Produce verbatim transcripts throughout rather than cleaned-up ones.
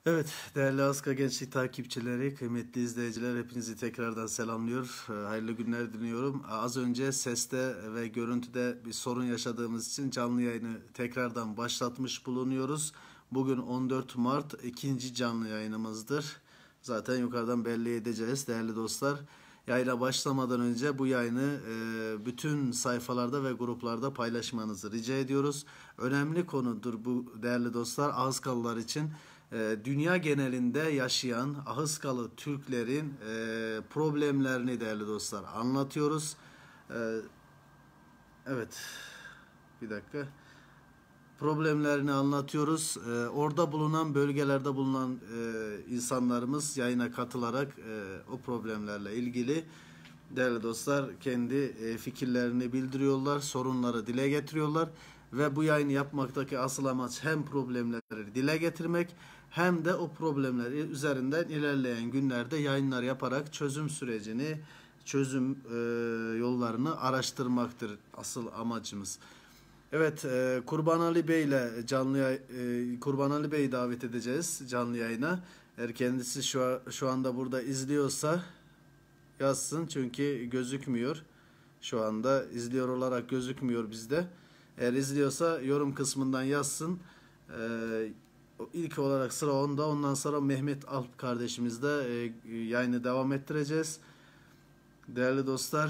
Evet, değerli Aska Gençlik takipçileri, kıymetli izleyiciler, hepinizi tekrardan selamlıyor. Ee, Hayırlı günler diliyorum. Az önce seste ve görüntüde bir sorun yaşadığımız için canlı yayını tekrardan başlatmış bulunuyoruz. Bugün on dört Mart ikinci canlı yayınımızdır. Zaten yukarıdan belli edeceğiz değerli dostlar. Yayına başlamadan önce bu yayını e, bütün sayfalarda ve gruplarda paylaşmanızı rica ediyoruz. Önemli konudur bu değerli dostlar, Ahıskalılar için. E, dünya genelinde yaşayan Ahıskalı Türklerin e, problemlerini değerli dostlar anlatıyoruz. E, evet, bir dakika. Problemlerini anlatıyoruz. Ee, orada bulunan, bölgelerde bulunan e, insanlarımız yayına katılarak e, o problemlerle ilgili değerli dostlar kendi e, fikirlerini bildiriyorlar, sorunları dile getiriyorlar ve bu yayını yapmaktaki asıl amaç hem problemleri dile getirmek hem de o problemler üzerinden ilerleyen günlerde yayınlar yaparak çözüm sürecini, çözüm e, yollarını araştırmaktır asıl amacımız. Evet, e, Kurban Ali Bey ile canlı yay- e, Kurban Ali Bey'i davet edeceğiz canlı yayına. Eğer kendisi şu a- şu anda burada izliyorsa yazsın, çünkü gözükmüyor. Şu anda izliyor olarak gözükmüyor bizde. Eğer izliyorsa yorum kısmından yazsın. E, ilk olarak sıra onda. Ondan sonra Mehmet Alp kardeşimizle e, yayını devam ettireceğiz. Değerli dostlar,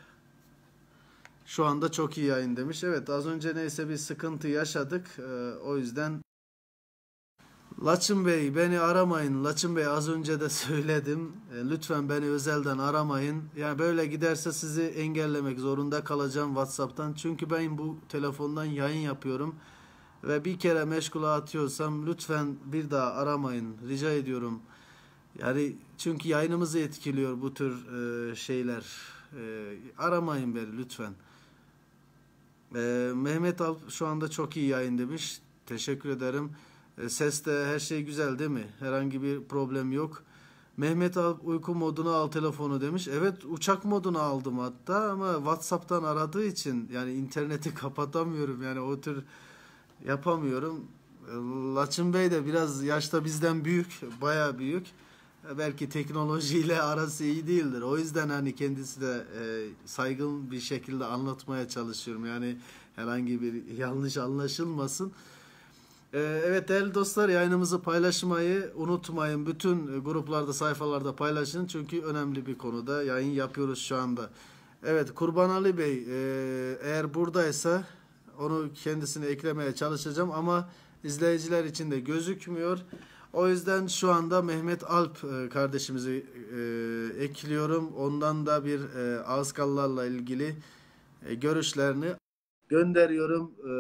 şu anda çok iyi yayın demiş. Evet, az önce neyse bir sıkıntı yaşadık. Ee, o yüzden Laçın Bey beni aramayın. Laçın Bey, az önce de söyledim. Ee, lütfen beni özelden aramayın. Yani böyle giderse sizi engellemek zorunda kalacağım WhatsApp'tan. Çünkü ben bu telefondan yayın yapıyorum. Ve bir kere meşgule atıyorsam lütfen bir daha aramayın. Rica ediyorum. Yani çünkü yayınımızı etkiliyor bu tür e, şeyler. E, aramayın beni lütfen. Ee, Mehmet Alp şu anda çok iyi yayın demiş. Teşekkür ederim. Ee, seste her şey güzel değil mi? Herhangi bir problem yok. Mehmet Alp uyku modunu al telefonu demiş. Evet, uçak modunu aldım hatta, ama WhatsApp'tan aradığı için yani interneti kapatamıyorum. Yani o tür yapamıyorum. Ee, Laçın Bey de biraz yaşta bizden büyük, baya büyük. E, Belki teknolojiyle arası iyi değildir. O yüzden hani kendisi de e, saygın bir şekilde anlatmaya çalışıyorum. Yani herhangi bir yanlış anlaşılmasın. E, evet değerli dostlar, yayınımızı paylaşmayı unutmayın. Bütün e, gruplarda, sayfalarda paylaşın. Çünkü önemli bir konuda yayın yapıyoruz şu anda. Evet, Kurban Ali Bey e, eğer buradaysa onu kendisine eklemeye çalışacağım ama izleyiciler için de gözükmüyor. O yüzden şu anda Mehmet Alp e, kardeşimizi e, ekliyorum. Ondan da bir e, Ağızkalılarla ilgili e, görüşlerini gönderiyorum. E,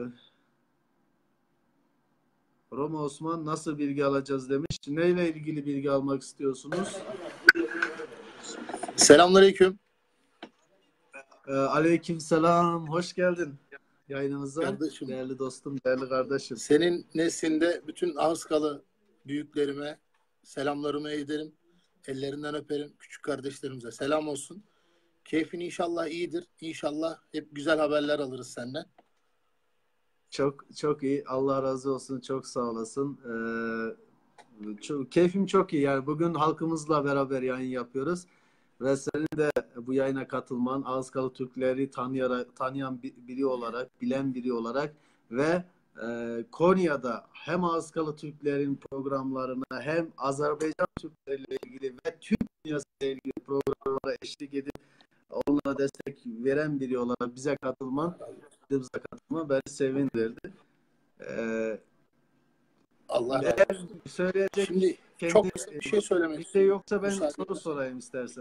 Roma Osman nasıl bilgi alacağız demiş. Neyle ilgili bilgi almak istiyorsunuz? Selamünaleyküm. E, Aleykümselam. Hoş geldin yayınımıza. Kardeşim, Değerli dostum, değerli kardeşim. senin neslinde bütün Ağızkalı büyüklerime selamlarımı ederim. Ellerinden öperim. Küçük kardeşlerimize selam olsun. Keyfin inşallah iyidir. İnşallah hep güzel haberler alırız senden. Çok çok iyi. Allah razı olsun. Çok sağ olasın. Ee, çok, keyfim çok iyi. Yani bugün halkımızla beraber yayın yapıyoruz. Ve senin de bu yayına katılman, Ağızkalı Türkleri tanıyarak, tanıyan biri olarak, bilen biri olarak ve e, Konya'da hem Ağızkalı Türklerin programlarına hem Azerbaycan Türkleriyle ilgili ve Türk dünyasıyla ilgili programlara eşlik edip onlara destek veren biri olarak bize katılman, bize katılman beni sevindirdi. Ee, Allah razı eğer olsun. söyleyecek Şimdi kendi çok kısa bir şey söylemek bir şey istiyorum. yoksa ben Müsaade soru edersen. sorayım istersen.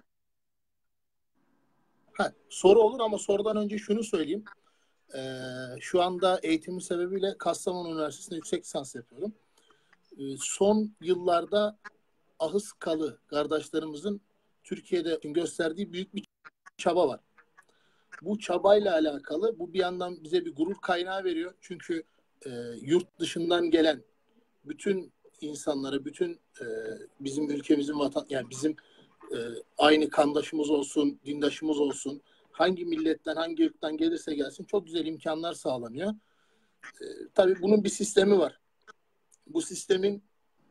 Ha, soru olur ama sorudan önce şunu söyleyeyim. Ee, şu anda eğitimin sebebiyle Kastamonu Üniversitesi'nde yüksek lisans yapıyorum. Ee, son yıllarda Ahıskalı kardeşlerimizin Türkiye'de gösterdiği büyük bir çaba var. Bu çabayla alakalı bu bir yandan bize bir gurur kaynağı veriyor. Çünkü e, yurt dışından gelen bütün insanları, bütün e, bizim ülkemizin vatan, yani bizim e, aynı kandaşımız olsun, dindaşımız olsun, hangi milletten, hangi ırktan gelirse gelsin çok güzel imkanlar sağlanıyor. E, tabii bunun bir sistemi var. Bu sistemin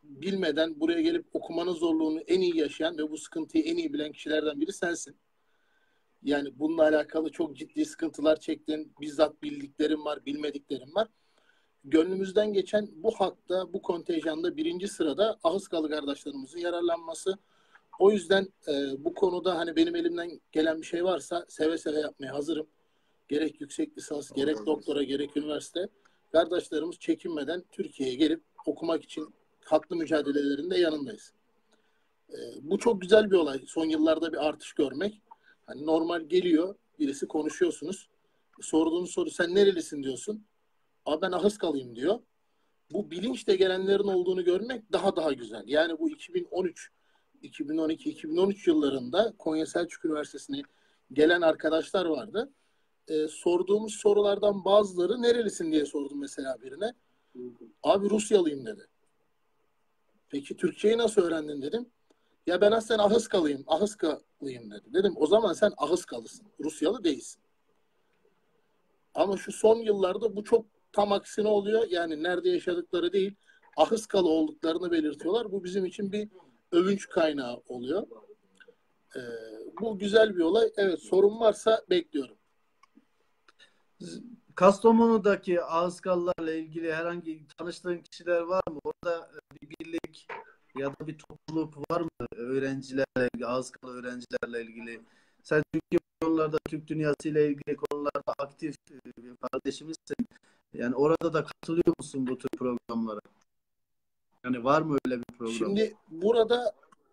bilmeden buraya gelip okumanın zorluğunu en iyi yaşayan ve bu sıkıntıyı en iyi bilen kişilerden biri sensin. Yani bununla alakalı çok ciddi sıkıntılar çektin. Bizzat bildiklerim var, bilmediklerim var. Gönlümüzden geçen bu hakta, bu kontenjanda birinci sırada Ahıskalı kardeşlerimizin yararlanması. O yüzden e, bu konuda hani benim elimden gelen bir şey varsa seve seve yapmaya hazırım. Gerek yüksek lisans, gerek doktora, gerek üniversite. Kardeşlerimiz çekinmeden Türkiye'ye gelip okumak için haklı mücadelelerinde yanındayız. E, bu çok güzel bir olay. Son yıllarda bir artış görmek. Hani normal geliyor, birisi konuşuyorsunuz. Sorduğunuz soru sen nerelisin diyorsun. Abi ben Ahıskalıyım diyor. Bu bilinçle gelenlerin olduğunu görmek daha daha güzel. Yani bu iki bin on üç, iki bin on iki, iki bin on üç yıllarında Konya Selçuk Üniversitesi'ne gelen arkadaşlar vardı. Ee, sorduğumuz sorulardan bazıları nerelisin diye sordum mesela birine. Abi Rusyalıyım dedi. Peki Türkçeyi nasıl öğrendin dedim. Ya ben aslen Ahıskalıyım, Ahıskalıyım dedi. Dedim o zaman sen Ahıskalısın, Rusyalı değilsin. Ama şu son yıllarda bu çok tam aksine oluyor. Yani nerede yaşadıkları değil, Ahıskalı olduklarını belirtiyorlar. Bu bizim için bir övünç kaynağı oluyor. Ee, bu güzel bir olay. Evet, sorun varsa bekliyorum. Kastamonu'daki Ağızkalılarla ilgili herhangi tanıştığın kişiler var mı? Orada bir birlik ya da bir topluluk var mı? Öğrencilerle ilgili, Ağızkalı öğrencilerle ilgili. Sen Türkiye konularda, Türk dünyası ile ilgili konularda aktif bir kardeşimizsin. Yani orada da katılıyor musun bu tür programlara? Yani var mı öyle bir program? Şimdi burada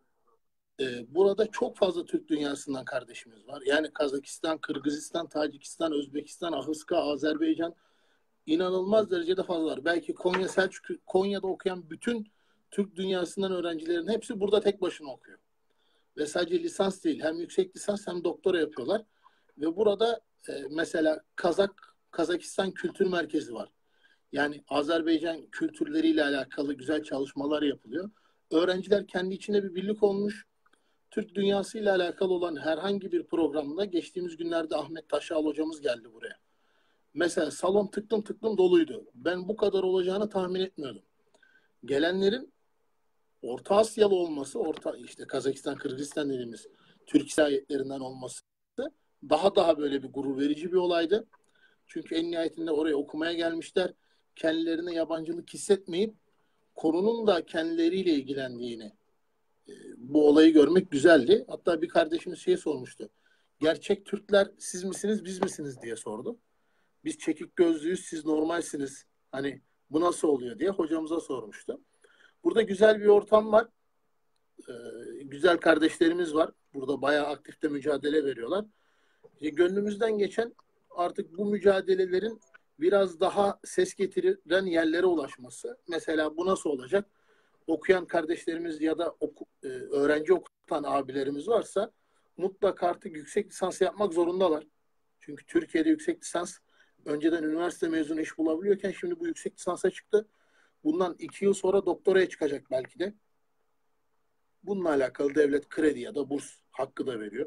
e, burada çok fazla Türk dünyasından kardeşimiz var. Yani Kazakistan, Kırgızistan, Tacikistan, Özbekistan, Ahıska, Azerbaycan inanılmaz derecede fazla var. Belki Konya Selçuk, Konya'da okuyan bütün Türk dünyasından öğrencilerin hepsi burada tek başına okuyor. Ve sadece lisans değil, hem yüksek lisans hem doktora yapıyorlar. Ve burada e, mesela Kazak, Kazakistan Kültür Merkezi var. Yani Azerbaycan kültürleriyle alakalı güzel çalışmalar yapılıyor. Öğrenciler kendi içinde bir birlik olmuş. Türk dünyasıyla alakalı olan herhangi bir programda geçtiğimiz günlerde Ahmet Taşal hocamız geldi buraya. Mesela salon tıklım tıklım doluydu. Ben bu kadar olacağını tahmin etmiyordum. Gelenlerin Orta Asyalı olması, Orta işte Kazakistan, Kırgızistan dediğimiz Türk sayetlerinden olması daha daha böyle bir gurur verici bir olaydı. Çünkü en nihayetinde oraya okumaya gelmişler. Kendilerine yabancılık hissetmeyip konunun da kendileriyle ilgilendiğini, e, bu olayı görmek güzeldi. Hatta bir kardeşimiz şey sormuştu. Gerçek Türkler siz misiniz, biz misiniz diye sordu. Biz çekik gözlüyüz, siz normalsiniz. Hani bu nasıl oluyor diye hocamıza sormuştu. Burada güzel bir ortam var. Ee, güzel kardeşlerimiz var. Burada bayağı aktifte mücadele veriyorlar. E, gönlümüzden geçen artık bu mücadelelerin biraz daha ses getiren yerlere ulaşması. Mesela bu nasıl olacak? Okuyan kardeşlerimiz ya da oku, e, öğrenci okutan abilerimiz varsa mutlaka artık yüksek lisans yapmak zorundalar. Çünkü Türkiye'de yüksek lisans önceden üniversite mezunu iş bulabiliyorken şimdi bu yüksek lisansa çıktı. Bundan iki yıl sonra doktoraya çıkacak belki de. Bununla alakalı devlet kredi ya da burs hakkı da veriyor.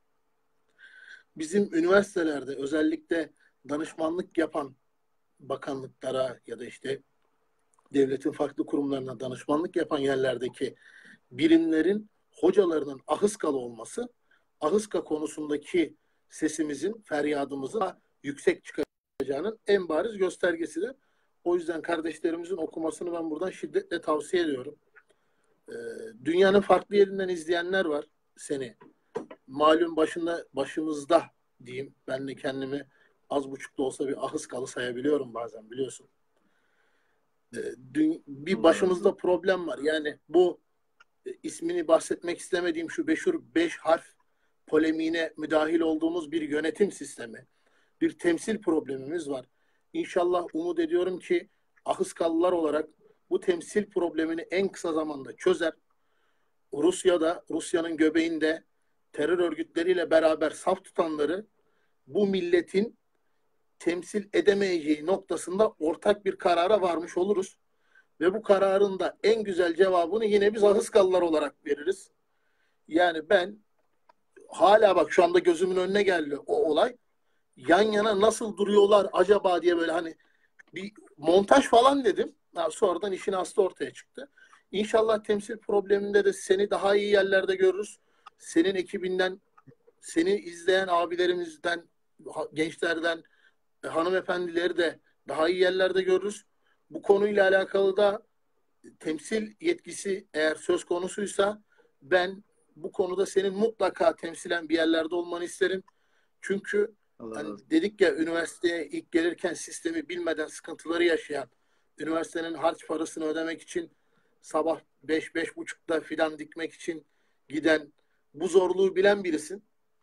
Bizim üniversitelerde özellikle danışmanlık yapan bakanlıklara ya da işte devletin farklı kurumlarına danışmanlık yapan yerlerdeki birimlerin hocalarının Ahıskalı olması, Ahıska konusundaki sesimizin, feryadımızın yüksek çıkacağının en bariz göstergesidir. O yüzden kardeşlerimizin okumasını ben buradan şiddetle tavsiye ediyorum. Ee, dünyanın farklı yerinden izleyenler var seni. Malum başında, başımızda diyeyim. Ben de kendimi az buçuk da olsa bir Ahıskalı sayabiliyorum bazen biliyorsun. Ee, dün, bir başımızda problem var. Yani bu e, ismini bahsetmek istemediğim şu meşhur beş harf polemiğine müdahil olduğumuz bir yönetim sistemi, bir temsil problemimiz var. İnşallah umut ediyorum ki Ahıskalılar olarak bu temsil problemini en kısa zamanda çözer. Rusya'da, Rusya'nın göbeğinde terör örgütleriyle beraber saf tutanları bu milletin temsil edemeyeceği noktasında ortak bir karara varmış oluruz. Ve bu kararın da en güzel cevabını yine biz Ahıskalılar olarak veririz. Yani ben hala bak şu anda gözümün önüne geldi o olay. Yan yana nasıl duruyorlar acaba diye böyle hani bir montaj falan dedim. Ha, sonradan işin aslı ortaya çıktı. İnşallah temsil probleminde de seni daha iyi yerlerde görürüz. Senin ekibinden, seni izleyen abilerimizden, gençlerden, e, hanımefendileri de daha iyi yerlerde görürüz. Bu konuyla alakalı da temsil yetkisi eğer söz konusuysa ben bu konuda senin mutlaka temsilen bir yerlerde olmanı isterim. Çünkü Allah razı olsun. hani dedik ya, üniversiteye ilk gelirken sistemi bilmeden sıkıntıları yaşayan, üniversitenin harç parasını ödemek için sabah beş beş buçukta fidan dikmek için giden, bu zorluğu bilen birisin.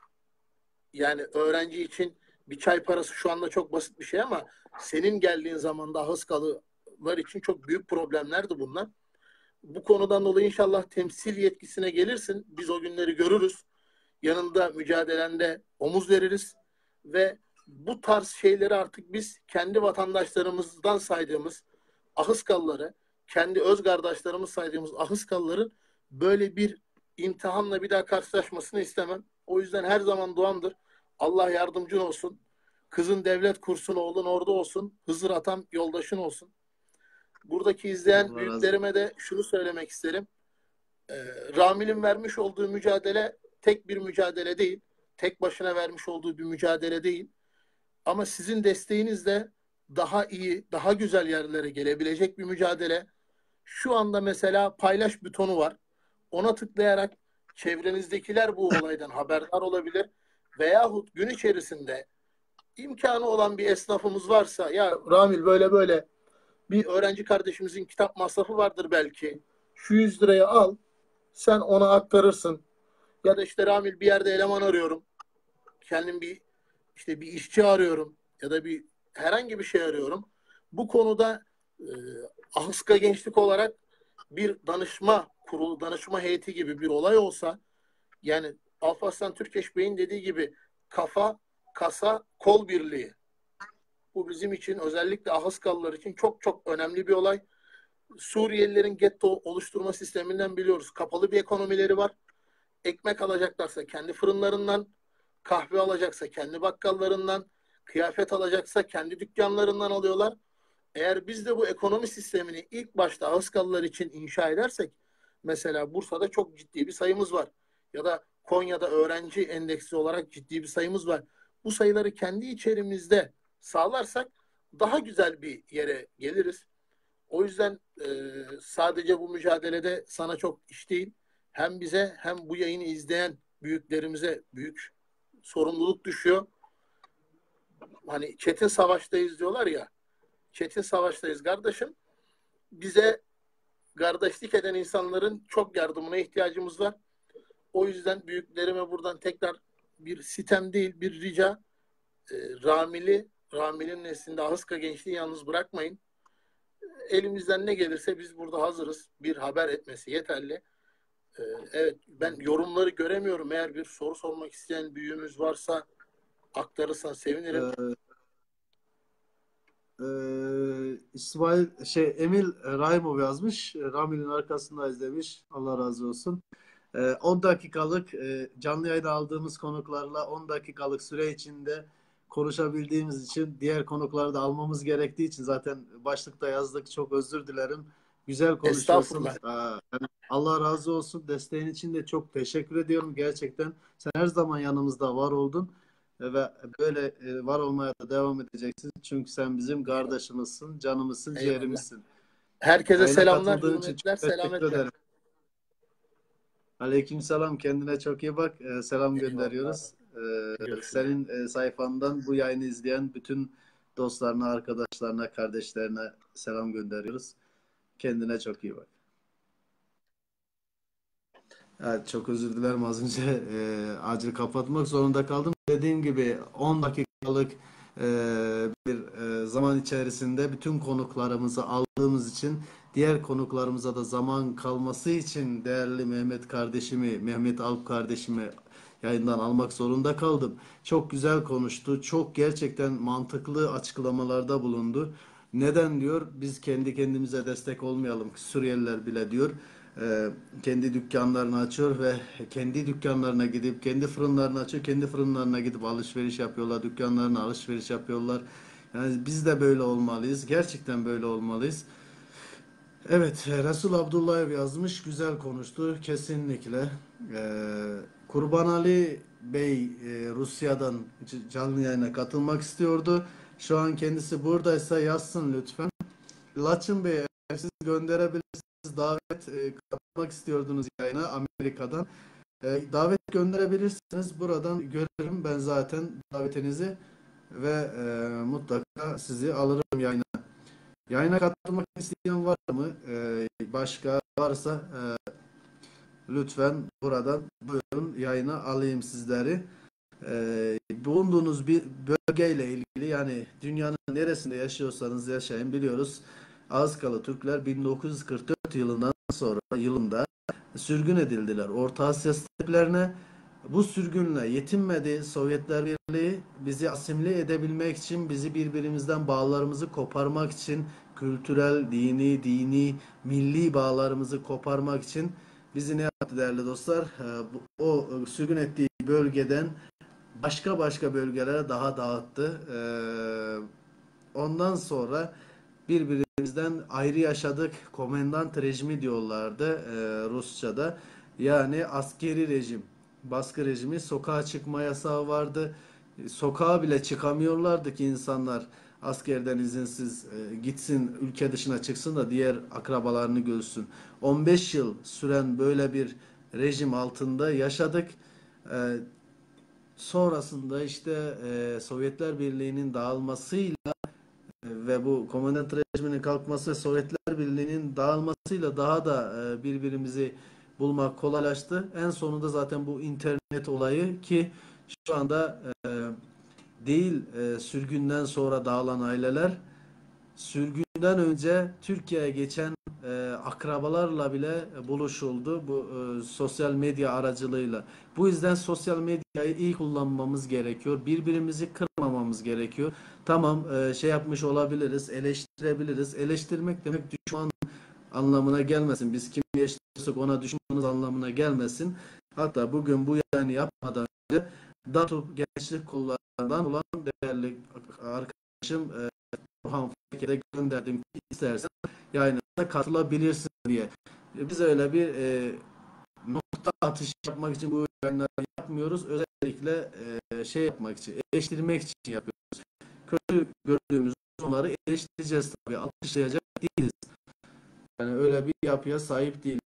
Yani öğrenci için bir çay parası şu anda çok basit bir şey ama senin geldiğin zamanda Hıskalılar için çok büyük problemlerdi bunlar. Bu konudan dolayı inşallah temsil yetkisine gelirsin. Biz o günleri görürüz. Yanında mücadelende omuz veririz ve bu tarz şeyleri artık biz kendi vatandaşlarımızdan saydığımız Ahıskalıları, kendi öz kardeşlerimiz saydığımız Ahıskalıların böyle bir imtihanla bir daha karşılaşmasını istemem. O yüzden her zaman duamdır. Allah yardımcın olsun. Kızın devlet kursun, oğlun orada olsun. Hızır atam yoldaşın olsun. Buradaki izleyen Allah razı olsun. büyüklerime de şunu söylemek isterim. Ee, Ramil'in vermiş olduğu mücadele tek bir mücadele değil. Tek başına vermiş olduğu bir mücadele değil. Ama sizin desteğinizle daha iyi, daha güzel yerlere gelebilecek bir mücadele. Şu anda mesela paylaş butonu var. Ona tıklayarak çevrenizdekiler bu olaydan haberdar olabilir. Veyahut gün içerisinde imkanı olan bir esnafımız varsa, ya Ramil böyle böyle bir öğrenci kardeşimizin kitap masrafı vardır belki. Şu yüz liraya al, sen ona aktarırsın. Ya da işte Ramil bir yerde eleman arıyorum. Kendim bir işte bir işçi arıyorum ya da bir herhangi bir şey arıyorum. Bu konuda e, Ahıska Gençlik olarak bir danışma kurulu, danışma heyeti gibi bir olay olsa, yani Alparslan Türkeş Bey'in dediği gibi kafa, kasa, kol birliği. Bu bizim için, özellikle Ahıskalılar için çok çok önemli bir olay. Suriyelilerin getto oluşturma sisteminden biliyoruz. Kapalı bir ekonomileri var. Ekmek alacaklarsa kendi fırınlarından, kahve alacaksa kendi bakkallarından, kıyafet alacaksa kendi dükkanlarından alıyorlar. Eğer biz de bu ekonomi sistemini ilk başta Ağızkalılar için inşa edersek, mesela Bursa'da çok ciddi bir sayımız var. Ya da Konya'da öğrenci endeksi olarak ciddi bir sayımız var. Bu sayıları kendi içerimizde sağlarsak daha güzel bir yere geliriz. O yüzden e, sadece bu mücadelede sana çok iş değil, hem bize hem bu yayını izleyen büyüklerimize büyük sorumluluk düşüyor. Hani çetin savaştayız diyorlar ya, çetin savaştayız kardeşim. Bize kardeşlik eden insanların çok yardımına ihtiyacımız var. O yüzden büyüklerime buradan tekrar bir sitem değil, bir rica. E, Ramil'i, Ramil'in neslinde Ahıska gençliği yalnız bırakmayın. Elimizden ne gelirse biz burada hazırız. Bir haber etmesi yeterli. Ee, evet, ben yorumları göremiyorum. Eğer bir soru sormak isteyen büyüğümüz varsa aktarırsan sevinirim. Ee, e, İsmail şey Emil Rahimov yazmış. Ramil'in arkasında demiş. Allah razı olsun. Ee, on dakikalık e, canlı yayına aldığımız konuklarla on dakikalık süre içinde konuşabildiğimiz için, diğer konukları da almamız gerektiği için zaten başlıkta yazdık. Çok özür dilerim. Güzel konuşuyorsun. Estağfurullah. Ee, yani Allah razı olsun. Desteğin için de çok teşekkür ediyorum. Gerçekten sen her zaman yanımızda var oldun. Ee, ve böyle e, var olmaya da devam edeceksin. Çünkü sen bizim İnşallah. kardeşimizsin, canımızsın, Eyvallah. ciğerimizsin. Herkese Yayına selamlar, katıldığın için hürmetler, çok teşekkür selametle. ederim. Aleykümselam. Kendine çok iyi bak. Ee, selam Eyvallah. gönderiyoruz. Ee, Görüşürüz. senin e, sayfandan bu yayını izleyen bütün dostlarına, arkadaşlarına, kardeşlerine selam gönderiyoruz. Kendine çok iyi bak. Evet, çok özür dilerim, az önce e, acil kapatmak zorunda kaldım. Dediğim gibi on dakikalık e, bir e, zaman içerisinde bütün konuklarımızı aldığımız için, diğer konuklarımıza da zaman kalması için değerli Mehmet kardeşimi, Mehmet Alp kardeşimi yayından almak zorunda kaldım. Çok güzel konuştu. Çok gerçekten mantıklı açıklamalarda bulundu. Neden diyor? Biz kendi kendimize destek olmayalım. Suriyeliler bile diyor. e, kendi dükkanlarını açıyor ve kendi dükkanlarına gidip kendi fırınlarını açıyor. Kendi fırınlarına gidip alışveriş yapıyorlar. Dükkanlarına alışveriş yapıyorlar. Yani biz de böyle olmalıyız. Gerçekten böyle olmalıyız. Evet, e, Resul Abdullayev yazmış, güzel konuştu kesinlikle. Ee, Kurban Ali Bey e, Rusya'dan c- canlı yayına katılmak istiyordu. Şu an kendisi buradaysa yazsın lütfen. Laçın Bey, eğer siz gönderebilirsiniz, davet e, katılmak istiyordunuz yayına Amerika'dan. E, davet gönderebilirsiniz. Buradan görürüm ben zaten davetinizi ve e, mutlaka sizi alırım yayına. Yayına katılmak isteyen var mı? Ee, başka varsa e, lütfen buradan buyurun yayına alayım sizleri. Ee, bulunduğunuz bir bölgeyle ilgili yani dünyanın neresinde yaşıyorsanız yaşayın biliyoruz. Azkalı Türkler bin dokuz yüz kırk dört yılından sonra yılında sürgün edildiler Orta Asya steplerine. Bu sürgünle yetinmedi Sovyetler Birliği bizi asimile edebilmek için bizi birbirimizden bağlarımızı koparmak için kültürel, dini, dini, milli bağlarımızı koparmak için bizi ne yaptı değerli dostlar? Ee, O sürgün ettiği bölgeden başka başka bölgelere daha dağıttı. Ee, ondan sonra birbirimizden ayrı yaşadık. Komendant rejimi diyorlardı e, Rusça'da. Yani askeri rejim, baskı rejimi, sokağa çıkma yasağı vardı. Sokağa bile çıkamıyorlardı ki insanlar askerden izinsiz e, gitsin, ülke dışına çıksın da diğer akrabalarını görsün. on beş yıl süren böyle bir rejim altında yaşadık. E, sonrasında işte e, Sovyetler Birliği'nin dağılmasıyla ve bu komünist rejiminin kalkması ve Sovyetler Birliği'nin dağılmasıyla daha da e, birbirimizi bulmak kolaylaştı. En sonunda zaten bu internet olayı ki şu anda e, değil e, sürgünden sonra dağılan aileler sürgünden önce Türkiye'ye geçen e, akrabalarla bile buluşuldu bu e, sosyal medya aracılığıyla. Bu yüzden sosyal medyayı iyi kullanmamız gerekiyor. Birbirimizi kırmamamız gerekiyor. Tamam e, şey yapmış olabiliriz, eleştirebiliriz. Eleştirmek demek düşman anlamına gelmesin. Biz kimi eleştirirsek ona düşmanız anlamına gelmesin. Hatta bugün bu yayını yapmadan önce DATO Gençlik Kolları'ndan olan değerli arkadaşım e, Orhan Fake'e gönderdim ki istersen yayınına katılabilirsin diye. Biz öyle bir e, nokta atışı yapmak için bu yayınları yapmıyoruz. Özellikle e, şey yapmak için, eleştirmek için yapıyoruz. Kötü gördüğümüz onları eleştireceğiz tabii. Alkışlayacak değiliz. Yani öyle bir yapıya sahip değiliz.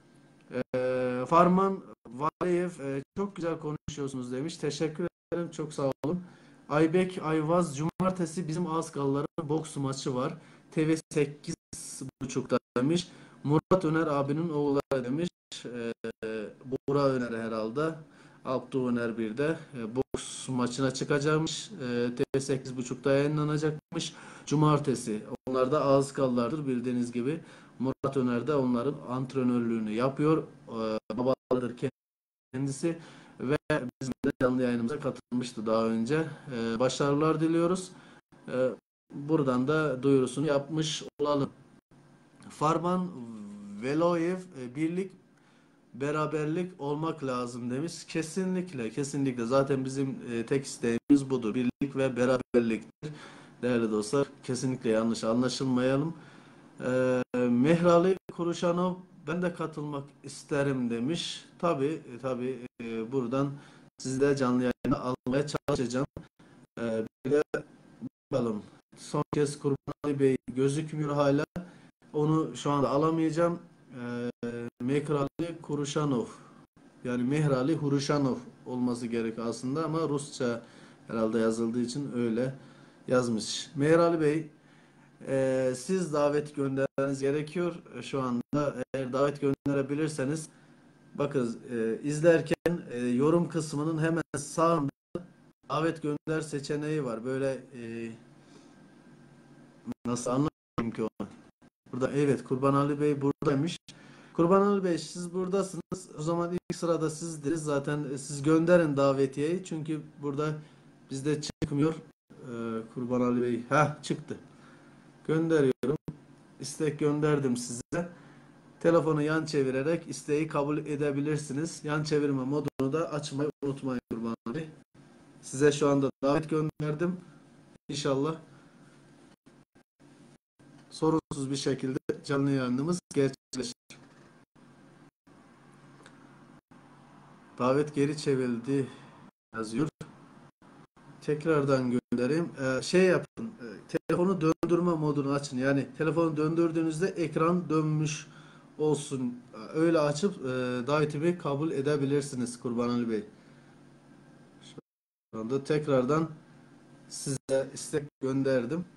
E, Farman Valiyev e, çok güzel konuşuyorsunuz demiş. Teşekkür ederim. Çok sağ olun. Aybek Ayvaz Cumartesi bizim Azgalların boks maçı var. T V sekiz buçukta demiş. Murat Öner abinin oğulları demiş. E, Buğra Öner herhalde. Abdü Öner bir de e, boks maçına çıkacakmış. E, T V sekiz buçukta yayınlanacakmış. Cumartesi. Onlar da Azgallardır bildiğiniz gibi. Murat Öner de onların antrenörlüğünü yapıyor. E, babadır kendisi ve bizim de canlı yayınımıza katılmıştı daha önce. E, başarılar diliyoruz. E, buradan da duyurusunu yapmış olalım. Farman Veloyev e, birlik beraberlik olmak lazım demiş. Kesinlikle, kesinlikle. Zaten bizim e, tek isteğimiz budur. Birlik ve beraberliktir. Değerli dostlar, kesinlikle yanlış anlaşılmayalım. E, Mehrali Kuruşanov ben de katılmak isterim demiş. Tabii, tabii e, buradan sizi de canlı yayına almaya çalışacağım. E, bir de bakalım. Son kez Kurban Ali Bey gözükmüyor hala. Onu şu anda alamayacağım. E, Mehrali Kuruşanov yani Mehrali Huruşanov olması gerek aslında ama Rusça herhalde yazıldığı için öyle yazmış. Mehrali Bey e, siz davet göndermeniz gerekiyor. E, Şu anda eğer davet gönderebilirseniz bakın e, izlerken e, yorum kısmının hemen sağında davet gönder seçeneği var. Böyle e, nasıl anlatayım ki onu? Burada evet Kurban Ali Bey buradaymış. Kurban Ali Bey siz buradasınız. O zaman ilk sırada sizdiriz. Zaten e, siz gönderin davetiyeyi. Çünkü burada bizde çıkmıyor. Ee, Kurban Ali Bey. Heh çıktı. Gönderiyorum. İstek gönderdim size. Telefonu yan çevirerek isteği kabul edebilirsiniz. Yan çevirme modunu da açmayı unutmayın Kurban Ali Bey. Size şu anda davet gönderdim. İnşallah sorunsuz bir şekilde canlı yayınımız gerçekleşir. Davet geri çevrildi yazıyor. Tekrardan göndereyim. Ee, şey yapın. E, telefonu döndürme modunu açın. Yani telefonu döndürdüğünüzde ekran dönmüş olsun. Öyle açıp e, davetimi kabul edebilirsiniz Kurban Ali Bey. Şu anda tekrardan size istek gönderdim.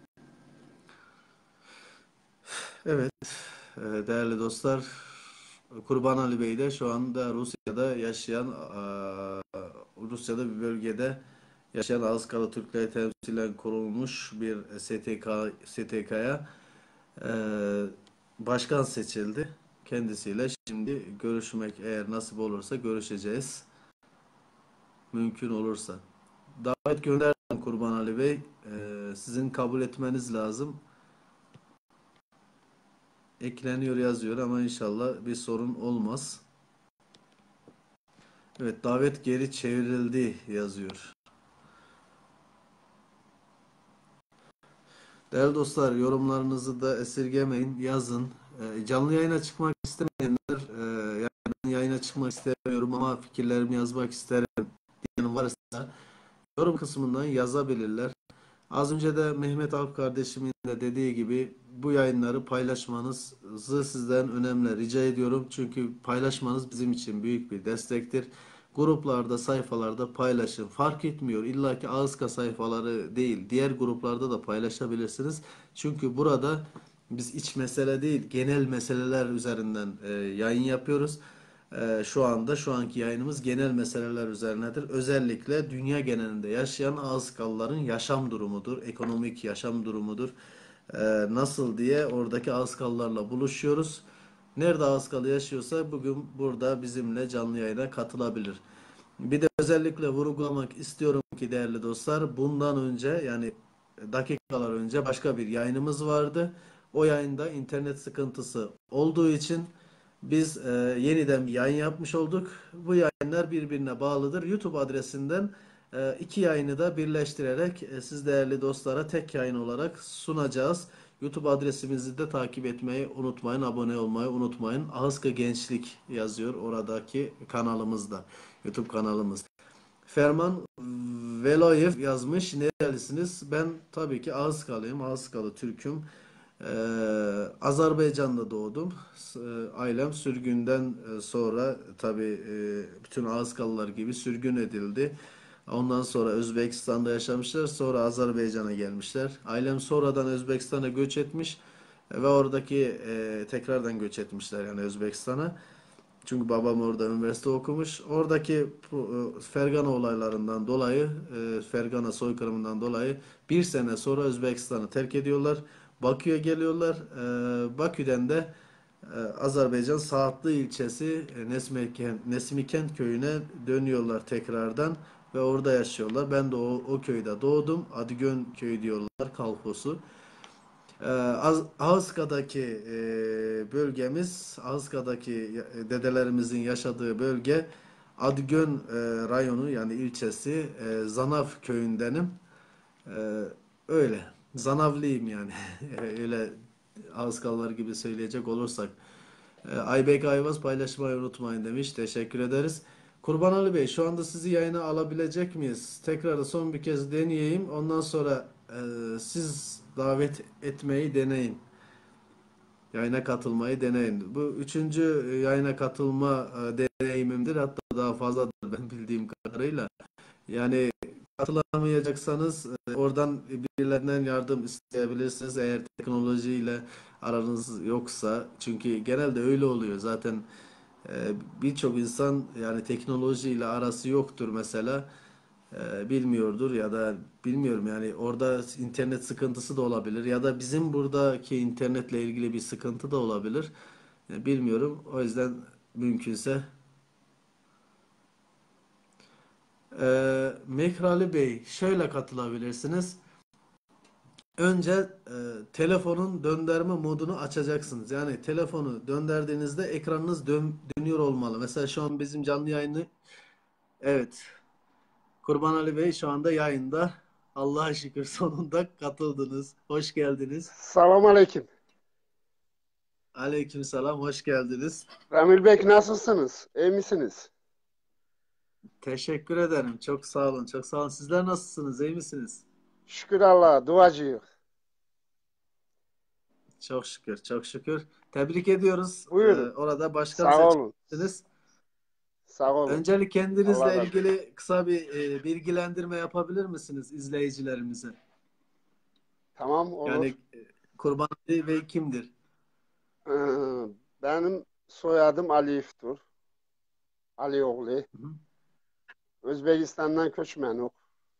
Evet, e, değerli dostlar, Kurban Ali Bey de şu anda Rusya'da yaşayan, e, Rusya'da bir bölgede yaşayan Azkalı Türkleri temsilen kurulmuş bir S T K, S T K'ya e, başkan seçildi. Kendisiyle şimdi görüşmek, eğer nasip olursa görüşeceğiz. Mümkün olursa. Davet gönderdim Kurban Ali Bey. E, sizin kabul etmeniz lazım. Ekleniyor yazıyor ama inşallah bir sorun olmaz. Evet, davet geri çevrildi yazıyor. Değerli dostlar, yorumlarınızı da esirgemeyin, yazın. E, canlı yayına çıkmak istemeyenler, e, yani ben yayına çıkmak istemiyorum ama fikirlerimi yazmak isterim diyen varsa yorum kısmından yazabilirler. Az önce de Mehmet Alp kardeşimin de dediği gibi bu yayınları paylaşmanızı sizden önemli rica ediyorum. Çünkü paylaşmanız bizim için büyük bir destektir. Gruplarda, sayfalarda paylaşın. Fark etmiyor. İlla ki Ağızka sayfaları değil, diğer gruplarda da paylaşabilirsiniz. Çünkü burada biz iç mesele değil, genel meseleler üzerinden e, yayın yapıyoruz. Ee, şu anda şu anki yayınımız genel meseleler üzerinedir. Özellikle dünya genelinde yaşayan Ağızkalıların yaşam durumudur, ekonomik yaşam durumudur. Ee, nasıl diye oradaki Ağızkalılarla buluşuyoruz. Nerede Ağızkalı yaşıyorsa bugün burada bizimle canlı yayına katılabilir. Bir de özellikle vurgulamak istiyorum ki değerli dostlar, bundan önce yani dakikalar önce başka bir yayınımız vardı. O yayında internet sıkıntısı olduğu için biz e, yeniden bir yayın yapmış olduk. Bu yayınlar birbirine bağlıdır. YouTube adresinden e, iki yayını da birleştirerek e, siz değerli dostlara tek yayın olarak sunacağız. YouTube adresimizi de takip etmeyi unutmayın, abone olmayı unutmayın. Ahıska Gençlik yazıyor oradaki kanalımızda, YouTube kanalımız. Ferman Velayev yazmış. Nerelisiniz? Ben tabii ki Ağızkalıyım. Ağızkalı Türk'üm. Ee, Azerbaycan'da doğdum. S- e, Ailem sürgünden e, sonra tabii e, bütün Ağızkalılar gibi sürgün edildi. Ondan sonra Özbekistan'da yaşamışlar. Sonra Azerbaycan'a gelmişler. Ailem sonradan Özbekistan'a göç etmiş ve oradaki e, tekrardan göç etmişler yani Özbekistan'a. Çünkü babam orada üniversite okumuş. Oradaki bu, e, Fergana olaylarından dolayı, e, Fergana soykırımından dolayı bir sene sonra Özbekistan'ı terk ediyorlar. Bakü'ye geliyorlar. E, Bakü'den de e, Azerbaycan Saatlı ilçesi e, Nesmikent, Nesmikent köyüne dönüyorlar tekrardan ve orada yaşıyorlar. Ben de o, o köyde doğdum. Adıgön köyü diyorlar, Kalfosu. Ee, Az- Ahıska'daki e, bölgemiz, Ahıska'daki dedelerimizin yaşadığı bölge Adıgön e, rayonu yani ilçesi e, Zanav köyündenim. Ee, öyle. Zanavlıyım yani. Öyle Ahıskalılar gibi söyleyecek olursak. Ee, Aybek Ayvaz paylaşmayı unutmayın demiş. Teşekkür ederiz. Kurban Ali Bey şu anda sizi yayına alabilecek miyiz? Tekrar da son bir kez deneyeyim. Ondan sonra e, siz davet etmeyi deneyin. Yayına katılmayı deneyin. Bu üçüncü yayına katılma e, deneyimimdir. Hatta daha fazladır ben bildiğim kadarıyla. Yani katılamayacaksanız e, oradan birilerinden yardım isteyebilirsiniz eğer teknolojiyle aranız yoksa. Çünkü genelde öyle oluyor. Zaten e, birçok insan yani teknolojiyle arası yoktur mesela. E, bilmiyordur ya da bilmiyorum yani orada internet sıkıntısı da olabilir ya da bizim buradaki internetle ilgili bir sıkıntı da olabilir. E, bilmiyorum. O yüzden mümkünse e, Mekrali Bey şöyle katılabilirsiniz. Önce e, telefonun döndürme modunu açacaksınız. Yani telefonu döndürdüğünüzde ekranınız dön- dönüyor olmalı. Mesela şu an bizim canlı yayını evet Kurban Ali Bey şu anda yayında Allah'a şükür sonunda katıldınız. Hoş geldiniz. Selamun aleyküm. Aleykümselam, hoş geldiniz. Ramil Bey nasılsınız? İyi misiniz? Teşekkür ederim. Çok sağ olun. Çok sağ olun. Sizler nasılsınız? İyi misiniz? Şükür Allah'a, duacıyız. Çok şükür, çok şükür. Tebrik ediyoruz. Ee, Buyurun. orada başkan Sağ olun. seçildiniz. Sağ olun. Öncelik Allah kendinizle razı ilgili kısa bir e, bilgilendirme yapabilir misiniz izleyicilerimize? Tamam, olur. Yani e, Kurban Ali Bey kimdir? Ee, benim soyadım Aliyev'dir. Alioğlu. Hı hı. Özbekistan'dan göçmenim.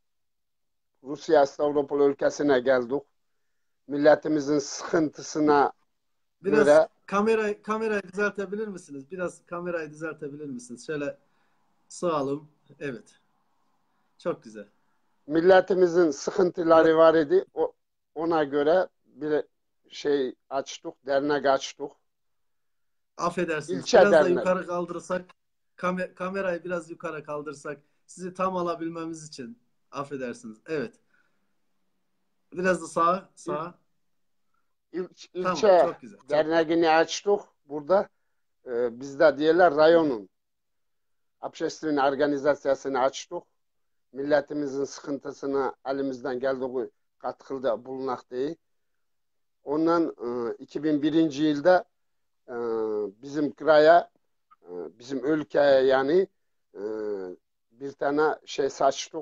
Rusya, Avrupa ülkesine geldik. Milletimizin sıkıntısına Biraz göre kamera kamerayı düzeltebilir misiniz? Biraz kamerayı düzeltebilir misiniz? Şöyle sağalım. Evet. Çok güzel. milletimizin Biraz sıkıntıları var idi. O, ona göre bir şey açtık, dernek açtık. affedersiniz. İlçe Biraz da dernek. yukarı kaldırsak kame- kamerayı biraz yukarı kaldırsak sizi tam alabilmemiz için affedersiniz. Evet. Biraz da sağa İl, sağa. il, Tamam. ilçe Çok güzel. Çok güzel. derneğini açtık. Burada e, bizde diyorlar rayonun общественный organizasyasını açtık. Milletimizin sıkıntısına elimizden geldiği katkıda bulunak değil. Ondan e, iki bin birinci yılda e, bizim kıraya, e, bizim ülkeye yani e, bir tane şey saçtık.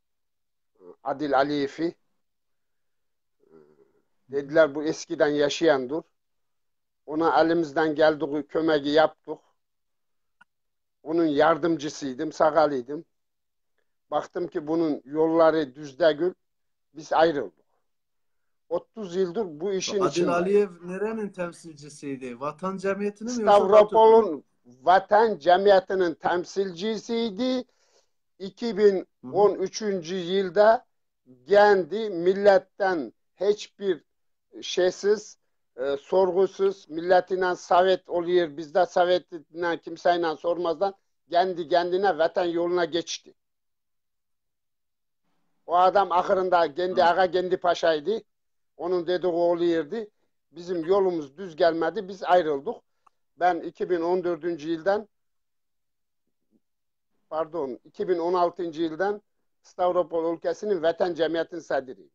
Adil Aliyev'i. Dediler bu eskiden yaşayandır. Ona elimizden geldiği kömeği yaptık. Onun yardımcısıydım, sakalıydım. Baktım ki bunun yolları düz değil, biz ayrıldık. otuz yıldır bu işin Adil içinde. Aliyev nerenin temsilcisiydi? Vatan Cemiyeti'nin mi yoksa DATÜ'nün mü? Stavropol'un Vatan Cemiyeti'nin temsilcisiydi. iki bin on üçüncü yılda kendi milletten hiçbir şeysiz, e, sorgusuz, milletiyle savet oluyor. Bizde savetiyle kimseyle sormazdan kendi kendine vatan yoluna geçti. O adam ahırında kendi ağa kendi paşaydı. Onun dediği oluyordu. Bizim yolumuz düz gelmedi. Biz ayrıldık. Ben iki bin on dördüncü yıldan pardon iki bin on altıncı yıldan Stavropol ülkesinin Vatan Cemiyeti'nin sadrıyım.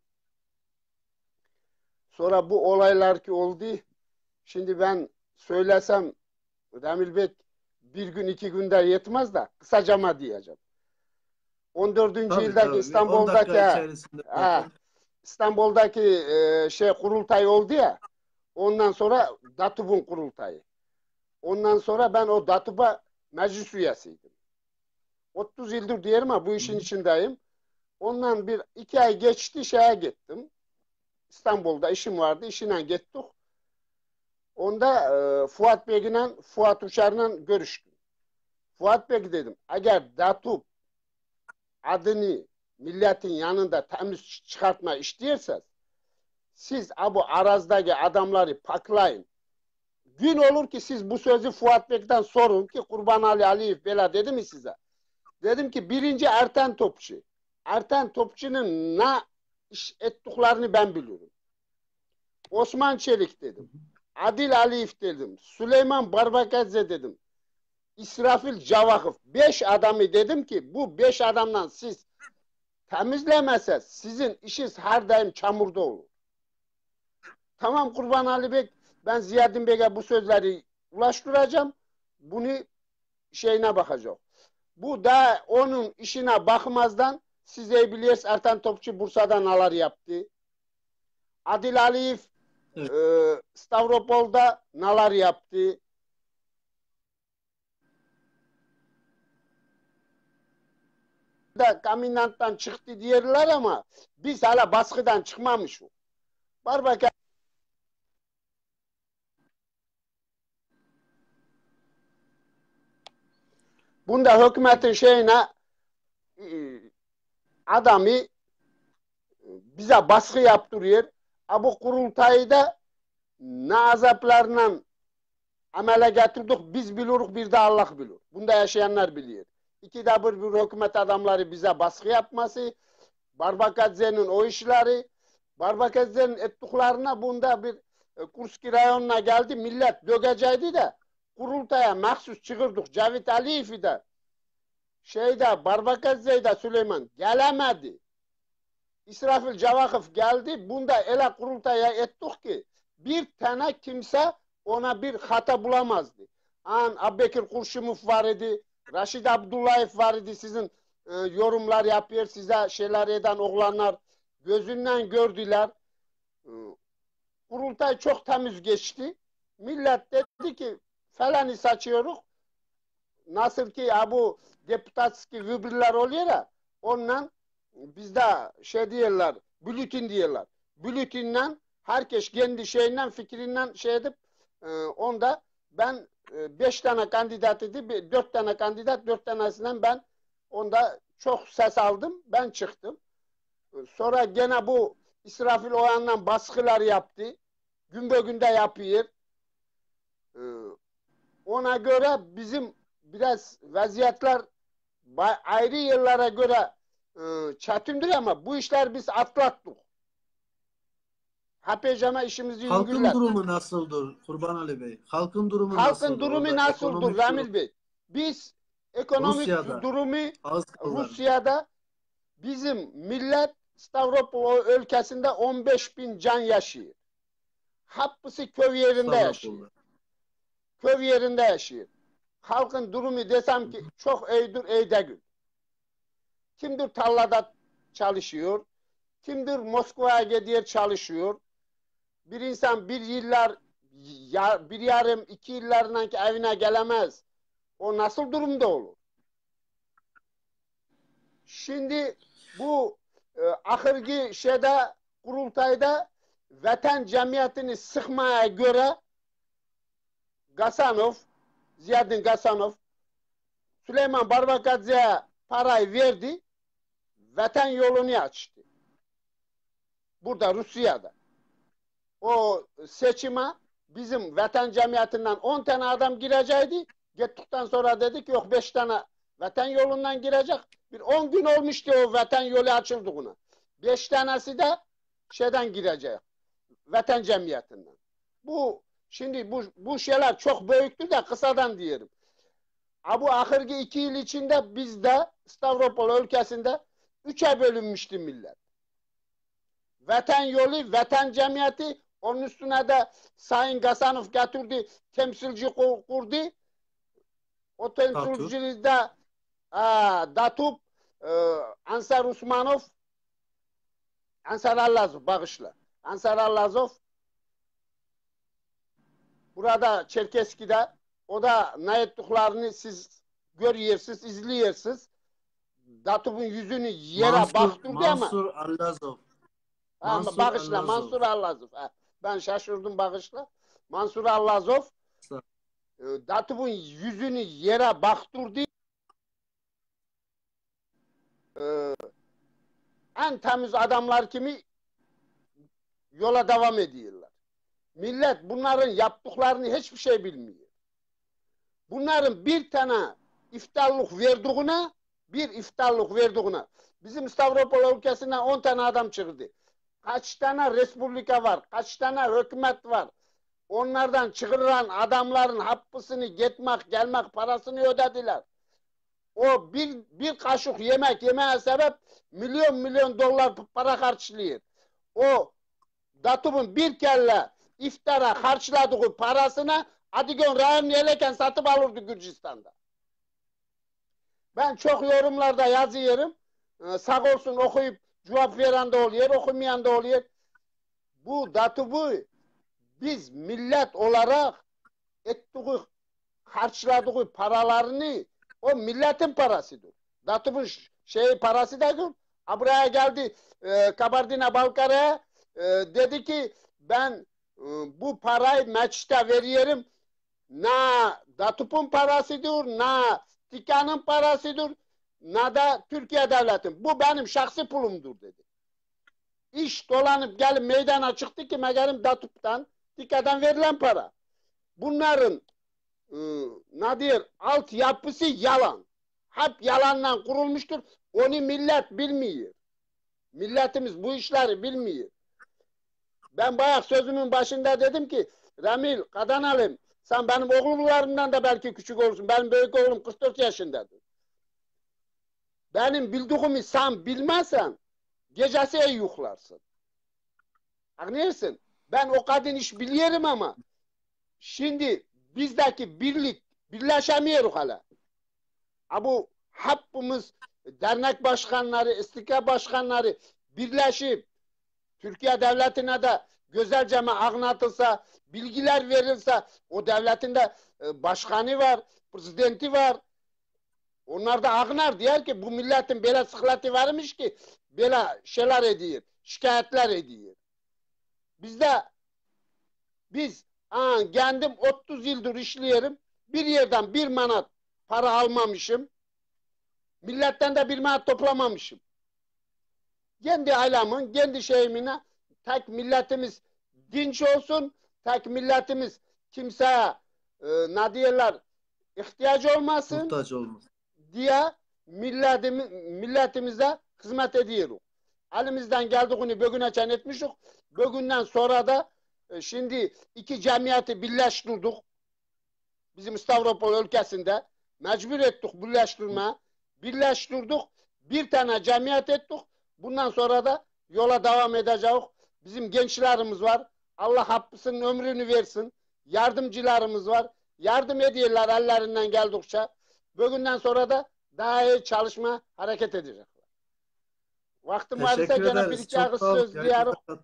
Sonra bu olaylar ki oldu. Şimdi ben söylesem Ramil Bey bir gün iki günde yetmez de kısacama diyeceğim. on dördüncü Tabii yıldaki tabii. on İstanbul'daki dakika içerisinde ha, zaten. İstanbul'daki e, şey kurultay oldu ya. Ondan sonra DATÜB'ün kurultayı. Ondan sonra ben o DATÜB'a meclis üyesiydim. otuz yıldır diyelim ama bu işin Hı. içindeyim. Ondan bir iki ay geçti şeye gittim. İstanbul'da işim vardı. İşine gittik. Onda e, Fuat Bey'le Fuat Uçar'la görüştüm. Fuat Bey dedim. Eğer DATÜB adını milletin yanında temiz çıkartma istiyorsanız siz bu arazdaki adamları paklayın. Gün olur ki siz bu sözü Fuat Bey'den sorun ki Kurban Ali Aliyev bela dedi mi size? Dedim ki birinci Erten Topçu. Erten Topçu'nun ne iş ettiklerini ben biliyorum. Osman Çelik dedim. Adil Aliyev dedim. Süleyman Barbakadze dedim. İsrafil Cavakov. Beş adamı dedim ki bu beş adamdan siz temizlemezseniz sizin işiniz her daim çamurda olur. Tamam Kurban Ali Bey, ben Ziyadin Bey'e bu sözleri ulaştıracağım. Bunu şeyine bakacak. Bu da onun işine bakmazdan size biliyorsunuz Ertan Topçu Bursa'dan alar yaptı. Adil Aliyev Evet. e, Stavropol'da nalar yaptı. Da Kaminant'tan çıktı diyorlar ama biz hala baskıdan çıkmamışız. Barbaka bunda hükümetin şeyine e, adamı bize baskı yaptırıyor. Bu kurultayı da ne azaplarla amele getirdik biz biliriz bir de Allah bilir. Bunda yaşayanlar biliyor. İkide bir bir hükümet adamları bize baskı yapması, Barbakadze'nin o işleri, Barbakadze'nin ettiklerine bunda bir e, Kurski rayonuna geldi. Millet dökeceydi de kurultaya mahsus çıkırdık. Cavit Aliyev'i de şeyde Barbakadze'yi de Süleyman gelemedi. İsrafil Cavakov geldi. Bunda ele kurultaya ettik ki bir tane kimse ona bir hata bulamazdı. An Abbekir Kurşimov var idi. Raşid Abdullayev var idi. Sizin e, yorumlar yapıyor. Size şeyler eden oğlanlar gözünden gördüler. E, kurultay çok temiz geçti. Millet dedi ki falanı saçıyoruz. Nasıl ki bu deputatski vübriller oluyor ya ondan bizde şey diyorlar bülütin diyorlar. Bülütinden herkes kendi şeyinden fikrinden şey edip e, onda ben e, beş tane kandidat idi. Dört tane kandidat dört tanesinden ben onda çok ses aldım. Ben çıktım. Sonra gene bu İsrafil Oyan'dan baskılar yaptı. Gün be günde yapıyor. E, ona göre bizim biraz vaziyetler ayrı yıllara göre e, çetindir ama bu işler biz atlattık. Hapecama işimizi Halkın yürürler. durumu nasıldır Kurban Ali Bey? Halkın durumu Halkın nasıldır? durumu Orada nasıldır ekonomik Ramil durum- Bey? Biz ekonomik Rusya'da, durumu Ağızkalılar. Rusya'da bizim millet Stavropol ülkesinde on beş bin can yaşıyor. Hapısı köy yerinde yaşıyor. Stavropol'da. Köy yerinde yaşıyor. Halkın durumu desem ki çok iyidir, iyi değil. Kimdir tarlada çalışıyor, kimdir Moskova'ya gidiyor çalışıyor. Bir insan bir yıllar, ya, bir yarım, iki yıllarından ki evine gelemez. O nasıl durumda olur? Şimdi bu e, ahırki şeyde, kurultayda vatan cemiyetini sıkmaya göre Gasanov, Ziyadin Gasanov Süleyman Barbakadze'ye parayı verdi. Vatan yolunu açtı. Burada Rusya'da. O seçime bizim vatan cemiyetinden on tane adam girecekti. Gittikten sonra dedik yok beş tane vatan yolundan girecek. Bir on gün olmuştu o vatan yolu açıldığına. beş tanesi de şeyden girecek. Vatan cemiyetinden. Bu şimdi bu, bu şeyler çok büyüktür de kısadan diyelim. Bu ahırki iki yıl içinde bizde Stavropol ülkesinde üçe bölünmüştü millet. Vatan yolu, vatan cemiyeti, onun üstüne de Sayın Gasanov getirdi, temsilci kurdu. O temsilcide Datup, e, Ansar Usmanov, Ansar Allazov, bağışla. Ansar Allazov burada Çerkeski'de o da ne ettiklerini siz görüyorsunuz, izliyorsunuz. Datup'un yüzünü yere Mansur, baktırdı ama Mansur Allazov. Ha, Mansur bağışla Allazov. Mansur Allazov. Ha, ben şaşırdım bağışla. Mansur Allazov e, Datup'un yüzünü yere baktırdı. E, en temiz adamlar kimi yola devam ediyorlar. Millet bunların yaptıklarını hiçbir şey bilmiyor. Bunların bir tane iftarlık verdiğine bir iftarlık verdiğine bizim Stavropol ülkesinden on tane adam çıktı. Kaç tane respublika var, kaç tane hükümet var. Onlardan çıkarılan adamların hakkısını gitmek, gelmek parasını ödediler. O bir, bir kaşık yemek yemeye sebep milyon milyon dolar para harçlıyor. O Datup'un bir kelle iftara harçladığı parasını Adıgön Rahim Yeleken satıp alırdı Gürcistan'da. Ben çok yorumlarda yazıyorum. Ee, sağ olsun okuyup cevap veren de oluyor, okumayan da oluyor. Bu Datup'u biz millet olarak ettiği, harçladığı paralarını o milletin parasıdır. Datup'un şey parası da buraya geldi e, Kabardina-Balkarya'ya e, dedi ki ben e, bu parayı meçte veriyorum. Na Datup'un parasıdır, na Tikan'ın parasıdır, na da Türkiye devletin. Bu benim şahsi pulumdur dedi. İş dolanıp gelip meydana çıktı ki meğerim Datup'tan, Tika'dan verilen para. Bunların e, ne diyor, altyapısı yalan. Hep yalandan kurulmuştur. Onu millet bilmiyor. Milletimiz bu işleri bilmiyor. Ben bayağı sözümün başında dedim ki Ramil Kadanalım sen benim oğullarımdan da belki küçük olursun. Benim büyük oğlum kırk dört yaşındadır. Benim bildiğimi sen bilmezsen gecesi iyi yuhlarsın. Anlıyorsun? Ben o kadın iş biliyorum ama şimdi bizdeki birlik birleşemiyoruz hala. Ha bu hepimiz dernek başkanları, istika başkanları birleşip Türkiye devletine de güzelce anlatılsa, bilgiler verilse, o devletin de başkanı var, prezidenti var. Onlar da ağlar diyor ki bu milletin böyle sıkıntı varmış ki böyle şeyler ediyor, şikayetler ediyor. Bizde biz aa, kendim otuz yıldır işliyorum. Bir yerden bir manat para almamışım. Milletten de bir manat toplamamışım. Kendi ailemin, kendi şeyimine tek milletimiz dinç olsun, tek milletimiz kimseye e, ne diyorlar ihtiyacı olmasın Muhtaç olmaz. diye milletimiz, milletimize hizmet ediyoruz. Elimizden geldiğini bugüne çen etmişiz. Bugünden sonra da e, şimdi iki cemiyeti birleştirdik. Bizim Stavropol ülkesinde mecbur ettik birleştirme. Birleştirdik. Bir tane cemiyet ettik. Bundan sonra da yola devam edeceğiz. Bizim gençlerimiz var. Allah hapsının ömrünü versin. Yardımcılarımız var. Yardım ediyorlar ellerinden geldikçe. Bugünden sonra da daha iyi çalışma hareket edecekler. Vaktim varsa Teşekkür gene bir ederiz. iki Çok ağız sağ olun. söz diyarım. Yayınımıza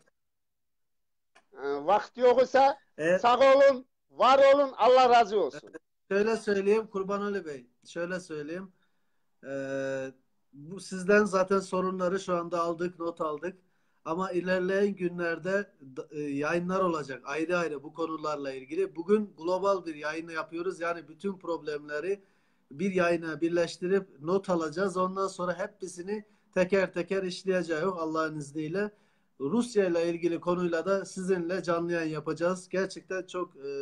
Ee, vakti yoksa Evet. sağ olun, var olun, Allah razı olsun. Şöyle söyleyeyim Kurban Ali Bey. Şöyle söyleyeyim. Ee, bu sizden zaten sorunları şu anda aldık, not aldık. Ama ilerleyen günlerde e, yayınlar olacak ayrı ayrı bu konularla ilgili. Bugün global bir yayını yapıyoruz. Yani bütün problemleri bir yayına birleştirip not alacağız. Ondan sonra hepsini teker teker işleyeceğiz Allah'ın izniyle. Rusya ile ilgili konuyla da sizinle canlı yayın yapacağız. Gerçekten çok e,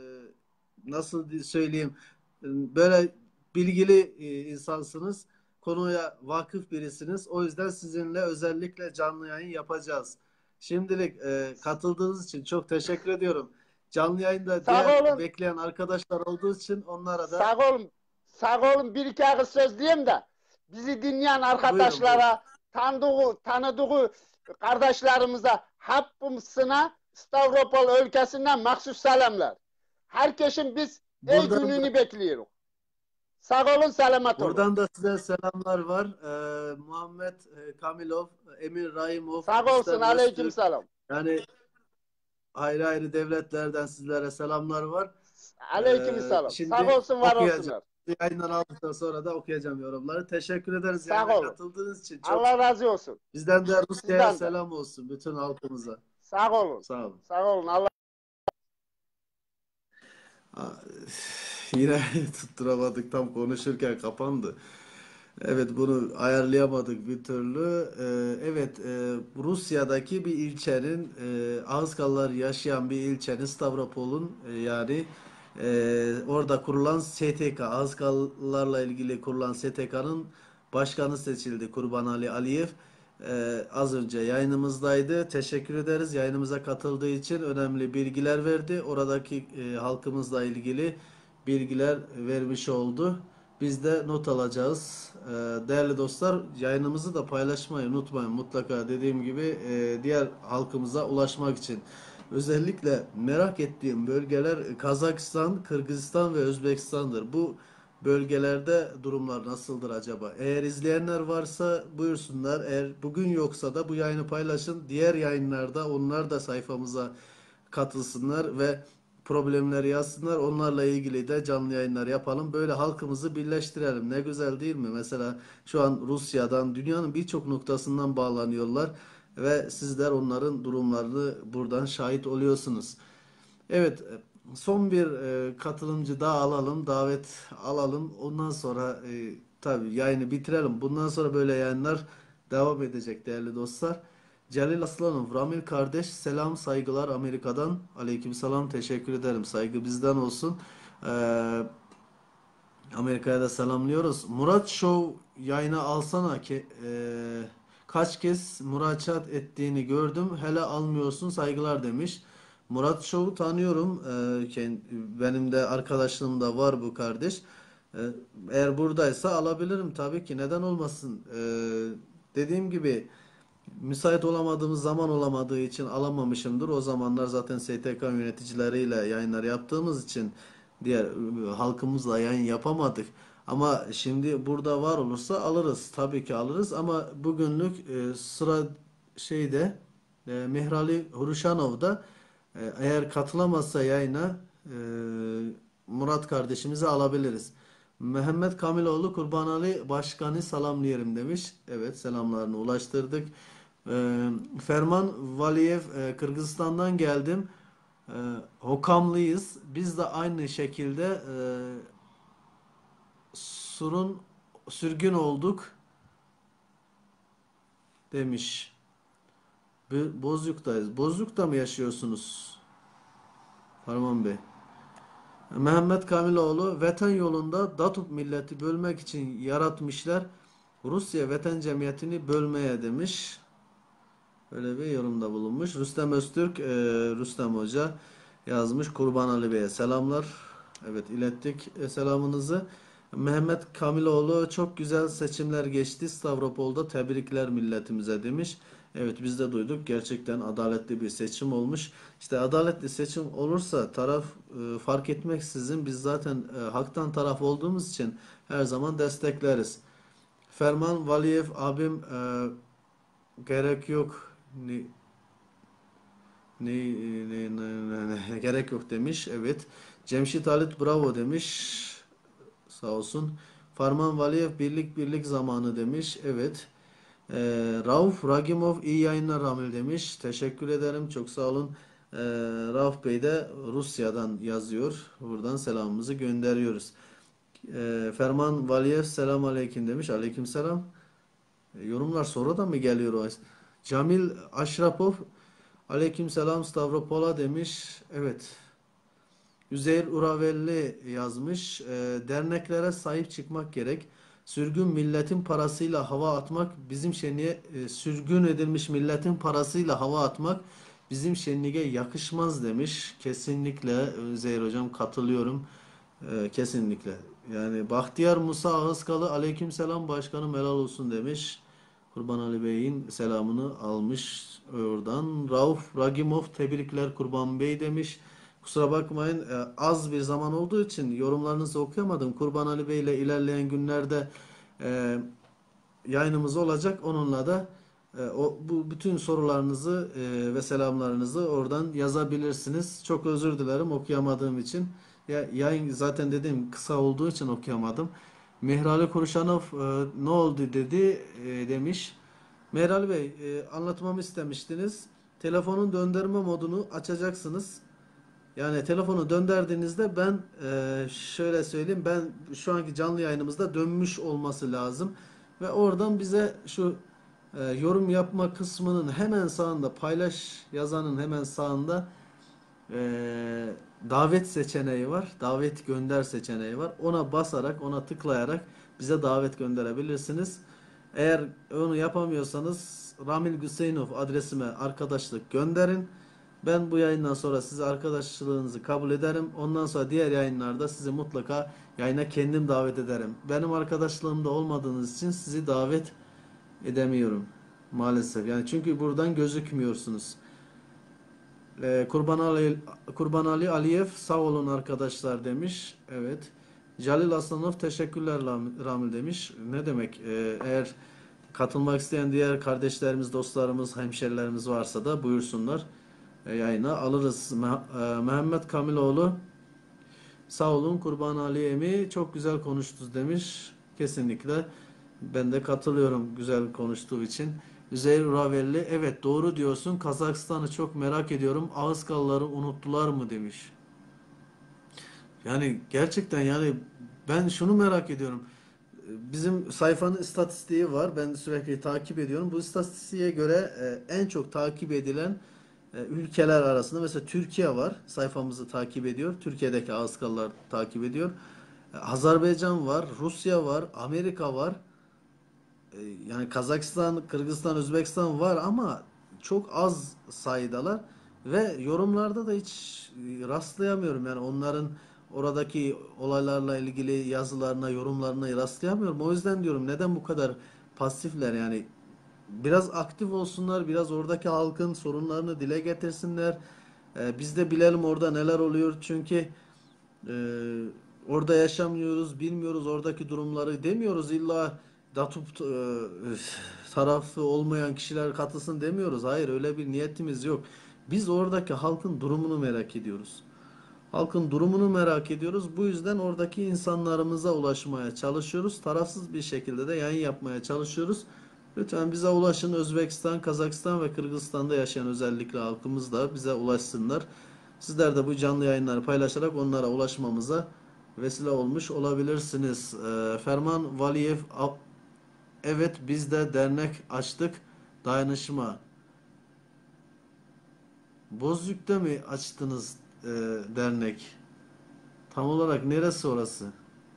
nasıl söyleyeyim böyle bilgili e, insansınız. Konuya vakıf birisiniz. O yüzden sizinle özellikle canlı yayın yapacağız. Şimdilik e, katıldığınız için çok teşekkür ediyorum. Canlı yayında Sağ diğer olun, bekleyen arkadaşlar olduğu için onlara da sağ olun, sağ olun. Bir iki ağız söz diyeyim de bizi dinleyen buyurun, buyurun. arkadaşlara, tanıdığı, tanıdığı kardeşlerimize hepsine Stavropol ülkesinden mahsus selamlar. Herkesin biz ey Buradan da, gününü bekliyoruz. Sağ olun, selamet olun. buradan da size selamlar var. Ee, Muhammed e, Kamilov, Emir Rahimov, Sağ olsun, İstem aleyküm Öztürk, selam. yani ayrı ayrı devletlerden sizlere selamlar var. Aleyküm Ee, selam. şimdi Sağ olsun, var okuyacağım. olsunlar. Yayından aldıktan sonra da okuyacağım yorumları. Teşekkür ederiz Sağ yayına olun. katıldığınız için. Çok Allah razı olsun. bizden de Rusya'ya Sizden de. selam olsun bütün halkımıza. Sağ olun. Sağ olun. Sağ olun. Allah Aa, yine tutturamadık tam konuşurken kapandı. Evet bunu ayarlayamadık bir türlü. Ee, evet e, Rusya'daki bir ilçenin e, Ağızkalılar yaşayan bir ilçenin Stavropol'un e, yani e, orada kurulan S T K Ağızkalılarla ilgili kurulan S T K'nın başkanı seçildi Kurban Ali Aliyev. Ee, az önce yayınımızdaydı. Teşekkür ederiz. Yayınımıza katıldığı için önemli bilgiler verdi. Oradaki e, halkımızla ilgili bilgiler vermiş oldu. Biz de not alacağız. Ee, değerli dostlar, yayınımızı da paylaşmayı unutmayın. Mutlaka dediğim gibi e, diğer halkımıza ulaşmak için. Özellikle merak ettiğim bölgeler Kazakistan, Kırgızistan ve Özbekistan'dır. Bu bölgelerde durumlar nasıldır acaba? Eğer izleyenler varsa buyursunlar. Eğer bugün yoksa da bu yayını paylaşın. Diğer yayınlarda onlar da sayfamıza katılsınlar ve problemleri yazsınlar. Onlarla ilgili de canlı yayınlar yapalım. Böyle halkımızı birleştirelim. Ne güzel değil mi? Mesela şu an Rusya'dan, dünyanın birçok noktasından bağlanıyorlar ve sizler onların durumlarını buradan şahit oluyorsunuz. Evet, son bir e, katılımcı daha alalım, davet alalım. Ondan sonra e, tabii yayını bitirelim. Bundan sonra böyle yayınlar devam edecek değerli dostlar. Celil Aslanov, Ramil kardeş, selam saygılar Amerika'dan. Aleykümselam, teşekkür ederim. Saygı bizden olsun. Ee, Amerika'ya da selamlıyoruz. Murat Show yayına alsana ki e, kaç kez müracaat ettiğini gördüm. Hele almıyorsun, saygılar demiş. Murat Şov'u tanıyorum. Ee, kend- benim de arkadaşlığımda var bu kardeş. Ee, eğer buradaysa alabilirim tabii ki. Neden olmasın? Ee, dediğim gibi müsait olamadığımız zaman olamadığı için alamamışımdır. O zamanlar zaten S T K yöneticileriyle yayınlar yaptığımız için diğer e, halkımızla yayın yapamadık. Ama şimdi burada var olursa alırız. Tabii ki alırız ama bugünlük e, sıra şeyde e, Mehrali Huruşanov'da e, eğer katılamazsa yayına e, Murat kardeşimizi alabiliriz. Mehmet Kamiloğlu Kurban Ali Başkanı salamlayırım demiş. Evet, selamlarını ulaştırdık. Ee, Ferman Valiyev e, Kırgızistan'dan geldim. Ee, Hokamlıyız. Biz de aynı şekilde e, surun sürgün olduk demiş. Bu- Bozüyük'tayız. Bozüyük'te mi yaşıyorsunuz Ferman Bey? Mehmet Kamiloğlu Vatan yolunda Datup milleti bölmek için yaratmışlar. Rusya Vatan Cemiyeti'ni bölmeye demiş. Öyle bir yorumda bulunmuş. Rüstem Öztürk, e, Rüstem Hoca yazmış. Kurban Ali Bey'e selamlar. Evet, ilettik e, selamınızı. Mehmet Kamiloğlu çok güzel seçimler geçti Stavropol'da, tebrikler milletimize demiş. Evet, biz de duyduk. Gerçekten adaletli bir seçim olmuş. İşte adaletli seçim olursa taraf e, fark etmeksizin biz zaten e, haktan taraf olduğumuz için her zaman destekleriz. Ferman Valiyev abim e, gerek yok. Ne, ne, ne, ne- ne- ne- gerek yok demiş. Evet. Cemşit Halit bravo demiş. Sağ olsun. Farman Valiyev birlik birlik zamanı demiş. Evet. Ee, Rauf Ragimov iyi yayınlar Ramil demiş. Teşekkür ederim. Çok sağ olun. Ee, Rauf Bey de Rusya'dan yazıyor. Buradan selamımızı gönderiyoruz. Ee, Ferman Valiyev selam aleyküm demiş. Aleyküm selam. E, yorumlar sonra da mı geliyor o? Camil Aşrapov aleykümselam Stavropola demiş. Evet. Üzeyir Uravelli yazmış. E, derneklere sahip çıkmak gerek. Sürgün milletin parasıyla hava atmak bizim şenliğe e, sürgün edilmiş milletin parasıyla hava atmak bizim şenliğe yakışmaz demiş. Kesinlikle Üzeyir hocam katılıyorum. E, kesinlikle. Yani Bahtiyar Musa Ağızkalı aleykümselam başkanım helal olsun demiş. Kurban Ali Bey'in selamını almış oradan. Rauf Ragimov tebrikler Kurban Bey demiş. Kusura bakmayın e, az bir zaman olduğu için yorumlarınızı okuyamadım. Kurban Ali Bey ile ilerleyen günlerde e, yayınımız olacak. Onunla da e, o bu bütün sorularınızı e, ve selamlarınızı oradan yazabilirsiniz. Çok özür dilerim okuyamadığım için. Ya, yayın zaten dediğim kısa olduğu için okuyamadım. Mihrali Kurşanov e, ne oldu dedi e, demiş. Meral Bey e, anlatmamı istemiştiniz. Telefonun döndürme modunu açacaksınız. Yani telefonu döndürdüğünüzde ben e, şöyle söyleyeyim, ben şu anki canlı yayınımızda dönmüş olması lazım ve oradan bize şu e, yorum yapma kısmının hemen sağında, paylaş yazanın hemen sağında e, davet seçeneği var, davet gönder seçeneği var. Ona basarak, ona tıklayarak bize davet gönderebilirsiniz. Eğer onu yapamıyorsanız Ramil Güseyinov adresime arkadaşlık gönderin. Ben bu yayından sonra size arkadaşlığınızı kabul ederim. Ondan sonra diğer yayınlarda sizi mutlaka yayına kendim davet ederim. Benim arkadaşlığımda olmadığınız için sizi davet edemiyorum maalesef. Yani çünkü buradan gözükmüyorsunuz. Ee, Kurban Ali Kurban Ali Aliyev sağ olun arkadaşlar demiş. Evet. Jalil Aslanov teşekkürler Ramil demiş. Ne demek? Ee, eğer katılmak isteyen diğer kardeşlerimiz, dostlarımız, hemşerilerimiz varsa da buyursunlar. E, yayına alırız. Meh- e, Mehmet Kamiloğlu sağ olun Kurban Ali Emi çok güzel konuştunuz demiş. Kesinlikle ben de katılıyorum güzel konuştuğu için. Üzeyir Ravelli evet doğru diyorsun. Kazakistan'ı çok merak ediyorum. Ağızkalıları unuttular mı demiş. Yani gerçekten yani ben şunu merak ediyorum. Bizim sayfanın istatistiği var. Ben sürekli takip ediyorum. Bu istatistiğe göre e, en çok takip edilen e, ülkeler arasında mesela Türkiye var. Sayfamızı takip ediyor. Türkiye'deki Ağızkalılar takip ediyor. E, Azerbaycan var, Rusya var, Amerika var. e, yani Kazakistan, Kırgızistan, Özbekistan var ama çok az sayıdalar ve yorumlarda da hiç e, rastlayamıyorum. Yani onların oradaki olaylarla ilgili yazılarına, yorumlarına rastlayamıyorum. O yüzden diyorum neden bu kadar pasifler yani biraz aktif olsunlar, biraz oradaki halkın sorunlarını dile getirsinler. E, biz de bilelim orada neler oluyor çünkü ee, orada yaşamıyoruz, bilmiyoruz oradaki durumları demiyoruz. İlla DATUP e, tarafı olmayan kişiler katılsın demiyoruz. Hayır öyle bir niyetimiz yok. Biz oradaki halkın durumunu merak ediyoruz. Halkın durumunu merak ediyoruz. Bu yüzden oradaki insanlarımıza ulaşmaya çalışıyoruz. Tarafsız bir şekilde de yayın yapmaya çalışıyoruz. Lütfen bize ulaşın. Özbekistan, Kazakistan ve Kırgızistan'da yaşayan özellikle halkımız da bize ulaşsınlar. Sizler de bu canlı yayınları paylaşarak onlara ulaşmamıza vesile olmuş olabilirsiniz. Ee, Ferman Valiyev, evet biz de dernek açtık. Dayanışma. Bozüyük'te mi açtınız e, dernek? Tam olarak neresi orası?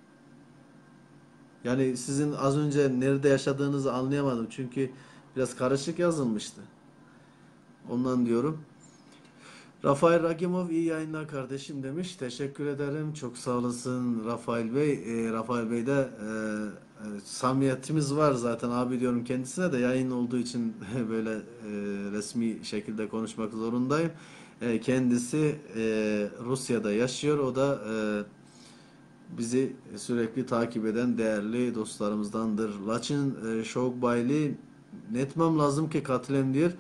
Yani sizin az önce nerede yaşadığınızı anlayamadım. Çünkü biraz karışık yazılmıştı. Ondan diyorum. Rafael Ragimov iyi yayınlar kardeşim demiş. Teşekkür ederim. Çok sağ olasın Rafael Bey. E, Rafael Bey de e, e, samimiyetimiz var zaten abi diyorum kendisine de yayın olduğu için böyle e, resmi şekilde konuşmak zorundayım. E, kendisi e, Rusya'da yaşıyor. O da e, bizi sürekli takip eden değerli dostlarımızdandır. Laçin e, Şovbayli netmem lazım ki katılayım diyor.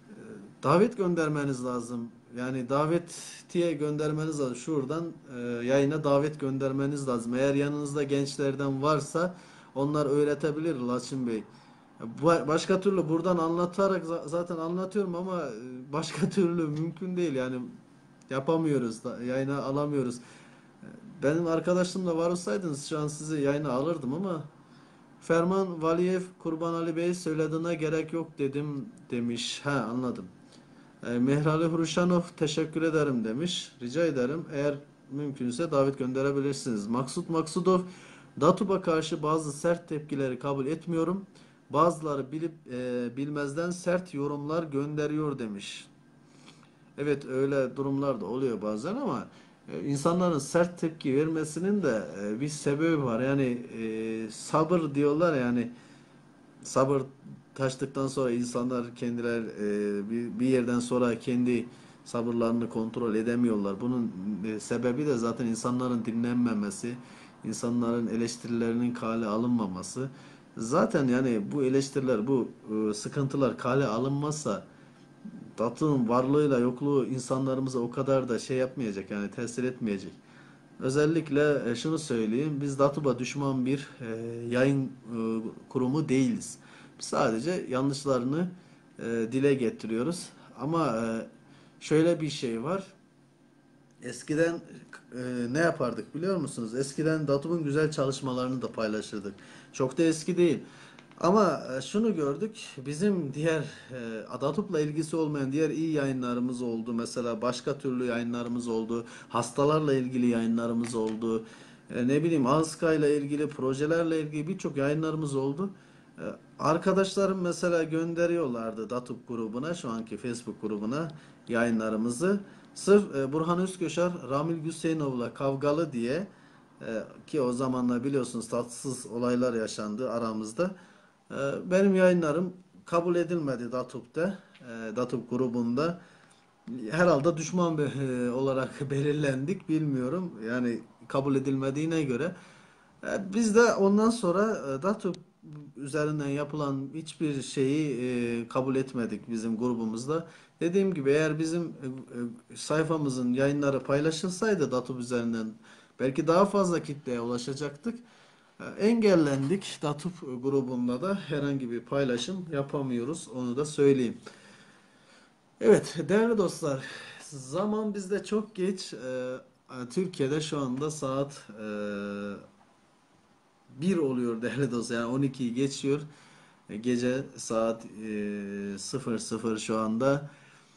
Davet göndermeniz lazım. Yani davetiye göndermeniz lazım. Şuradan e, yayına davet göndermeniz lazım. Eğer yanınızda gençlerden varsa onlar öğretebilir Laçin Bey. Bu, başka türlü buradan anlatarak zaten anlatıyorum ama e, başka türlü mümkün değil. Yani yapamıyoruz da yayına alamıyoruz. Benim arkadaşım da var olsaydınız şu an sizi yayına alırdım ama Ferman Valiyev Kurban Ali Bey söylediğine gerek yok dedim demiş. Ha anladım. E, Mehrali Huruşanov teşekkür ederim demiş. Rica ederim. Eğer mümkünse davet gönderebilirsiniz. Maksut Maksudov DATUB'a karşı bazı sert tepkileri kabul etmiyorum. Bazıları bilip e, bilmezden sert yorumlar gönderiyor demiş. Evet öyle durumlar da oluyor bazen ama e, insanların sert tepki vermesinin de e, bir sebebi var. Yani e, sabır diyorlar yani sabır taştıktan sonra insanlar kendiler e, bir, bir yerden sonra kendi sabırlarını kontrol edemiyorlar. Bunun e, sebebi de zaten insanların dinlenmemesi, insanların eleştirilerinin kale alınmaması. Zaten yani bu eleştiriler, bu e, sıkıntılar kale alınmazsa Dat'ın varlığıyla yokluğu insanlarımıza o kadar da şey yapmayacak yani tesir etmeyecek. Özellikle e, şunu söyleyeyim, biz DATUB'a düşman bir e, yayın e, kurumu değiliz. Biz sadece yanlışlarını e, dile getiriyoruz. Ama e, şöyle bir şey var. Eskiden e, ne yapardık biliyor musunuz? Eskiden DATUB'un güzel çalışmalarını da paylaşırdık. Çok da eski değil. Ama e, şunu gördük. Bizim diğer e, DATUB'la ilgisi olmayan diğer iyi yayınlarımız oldu. Mesela başka türlü yayınlarımız oldu. Hastalarla ilgili yayınlarımız oldu. E, ne bileyim Anska ile ilgili projelerle ilgili birçok yayınlarımız oldu. E, arkadaşlarım mesela gönderiyorlardı DATUB grubuna, şu anki Facebook grubuna yayınlarımızı. Sırf e, Burhan Özköşar, Ramil Hüseynov'la kavgalı diye e, ki o zamanlar biliyorsunuz tatsız olaylar yaşandı aramızda. E, benim yayınlarım kabul edilmedi DATUB'da, e, DATUB grubunda. Herhalde düşman be- olarak belirlendik bilmiyorum. Yani kabul edilmediğine göre. E, Biz de ondan sonra e, DATÜ üzerinden yapılan hiçbir şeyi e, kabul etmedik bizim grubumuzda. Dediğim gibi eğer bizim e, e, sayfamızın yayınları paylaşılsaydı DATÜ üzerinden belki daha fazla kitleye ulaşacaktık. E, Engellendik. DATÜ grubunda da herhangi bir paylaşım yapamıyoruz. Onu da söyleyeyim. Evet değerli dostlar, zaman bizde çok geç. E, Türkiye'de şu anda saat e, bir oluyor değerli dostlar. Yani on ikiyi geçiyor. E, Gece saat e, sıfır sıfır şu anda.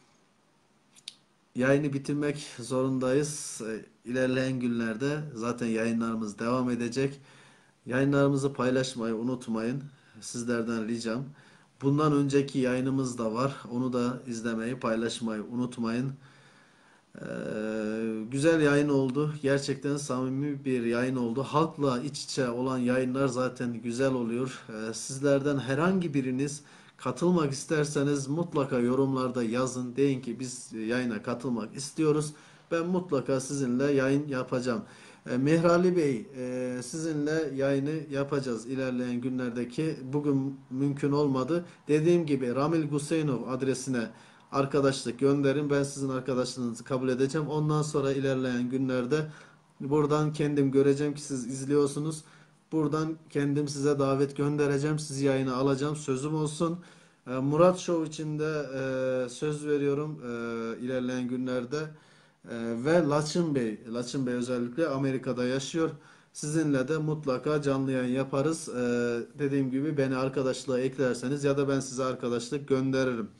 Yayını bitirmek zorundayız. E, İlerleyen günlerde zaten yayınlarımız devam edecek. Yayınlarımızı paylaşmayı unutmayın. sizlerden ricam. Bundan önceki yayınımız da var. Onu da izlemeyi, paylaşmayı unutmayın. Ee, güzel yayın oldu. Gerçekten samimi bir yayın oldu. Halkla iç içe olan yayınlar zaten güzel oluyor. Ee, sizlerden herhangi biriniz katılmak isterseniz mutlaka yorumlarda yazın. Deyin ki biz yayına katılmak istiyoruz. Ben mutlaka sizinle yayın yapacağım. Ee, Mehrali Bey, e, sizinle yayını yapacağız ilerleyen günlerdeki. Bugün mümkün olmadı. Dediğim gibi Ramil Guseynov adresine arkadaşlık gönderin. Ben sizin arkadaşlığınızı kabul edeceğim. Ondan sonra ilerleyen günlerde buradan kendim göreceğim ki siz izliyorsunuz. Buradan kendim size davet göndereceğim. Sizi yayına alacağım. Sözüm olsun. Ee, Murat Show için de e, söz veriyorum e, ilerleyen günlerde. E, ve Laçın Bey, Laçın Bey özellikle Amerika'da yaşıyor. Sizinle de mutlaka canlı yayın yaparız. E, dediğim gibi beni arkadaşlığa eklerseniz ya da ben size arkadaşlık gönderirim.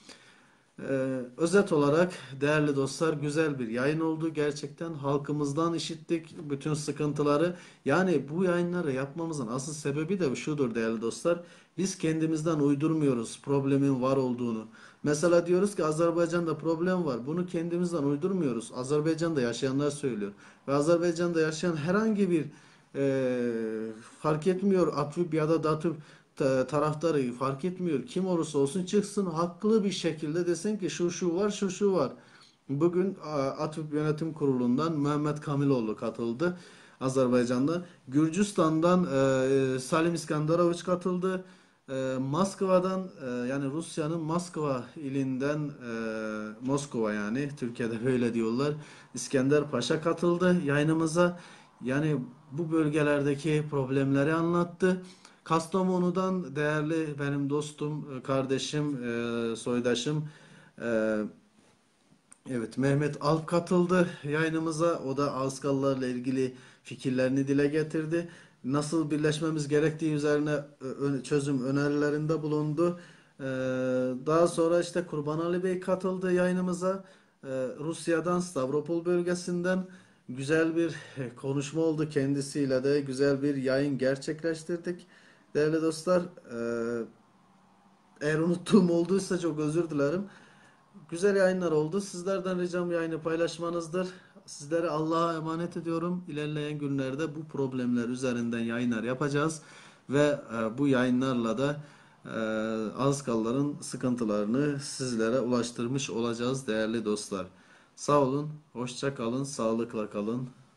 Ee, özet olarak değerli dostlar güzel bir yayın oldu. Gerçekten halkımızdan işittik bütün sıkıntıları. Yani bu yayınları yapmamızın asıl sebebi de şudur değerli dostlar. Biz kendimizden uydurmuyoruz problemin var olduğunu. Mesela diyoruz ki Azerbaycan'da problem var. Bunu kendimizden uydurmuyoruz. Azerbaycan'da yaşayanlar söylüyor. Ve Azerbaycan'da yaşayan herhangi bir e, fark etmiyor Atvip ya da Datıp ta- taraftarı fark etmiyor. Kim olursa olsun çıksın haklı bir şekilde desin ki şu şu var şu şu var. Bugün a, Atatürk Yönetim Kurulu'ndan Mehmet Kamiloğlu katıldı Azerbaycan'da. Gürcistan'dan e, Salim İskandaroviç katıldı. E, Moskova'dan e, yani Rusya'nın Moskova ilinden e, Moskova yani Türkiye'de böyle diyorlar. İskender Paşa katıldı yayınımıza. Yani bu bölgelerdeki problemleri anlattı. Kastamonu'dan değerli benim dostum, kardeşim, e, soydaşım e, evet Mehmet Alp katıldı yayınımıza. O da Ağızkalılarla ilgili fikirlerini dile getirdi. Nasıl birleşmemiz gerektiği üzerine ö- çözüm önerilerinde bulundu. E, daha sonra işte Kurban Ali Bey katıldı yayınımıza. E, Rusya'dan Stavropol bölgesinden güzel bir konuşma oldu kendisiyle de güzel bir yayın gerçekleştirdik. Değerli dostlar, e, eğer unuttuğum olduysa çok özür dilerim. Güzel yayınlar oldu. Sizlerden ricam yayını paylaşmanızdır. Sizleri Allah'a emanet ediyorum. İlerleyen günlerde bu problemler üzerinden yayınlar yapacağız. Ve e, bu yayınlarla da e, Azkalların sıkıntılarını sizlere ulaştırmış olacağız değerli dostlar. Sağ olun, hoşça kalın, sağlıkla kalın.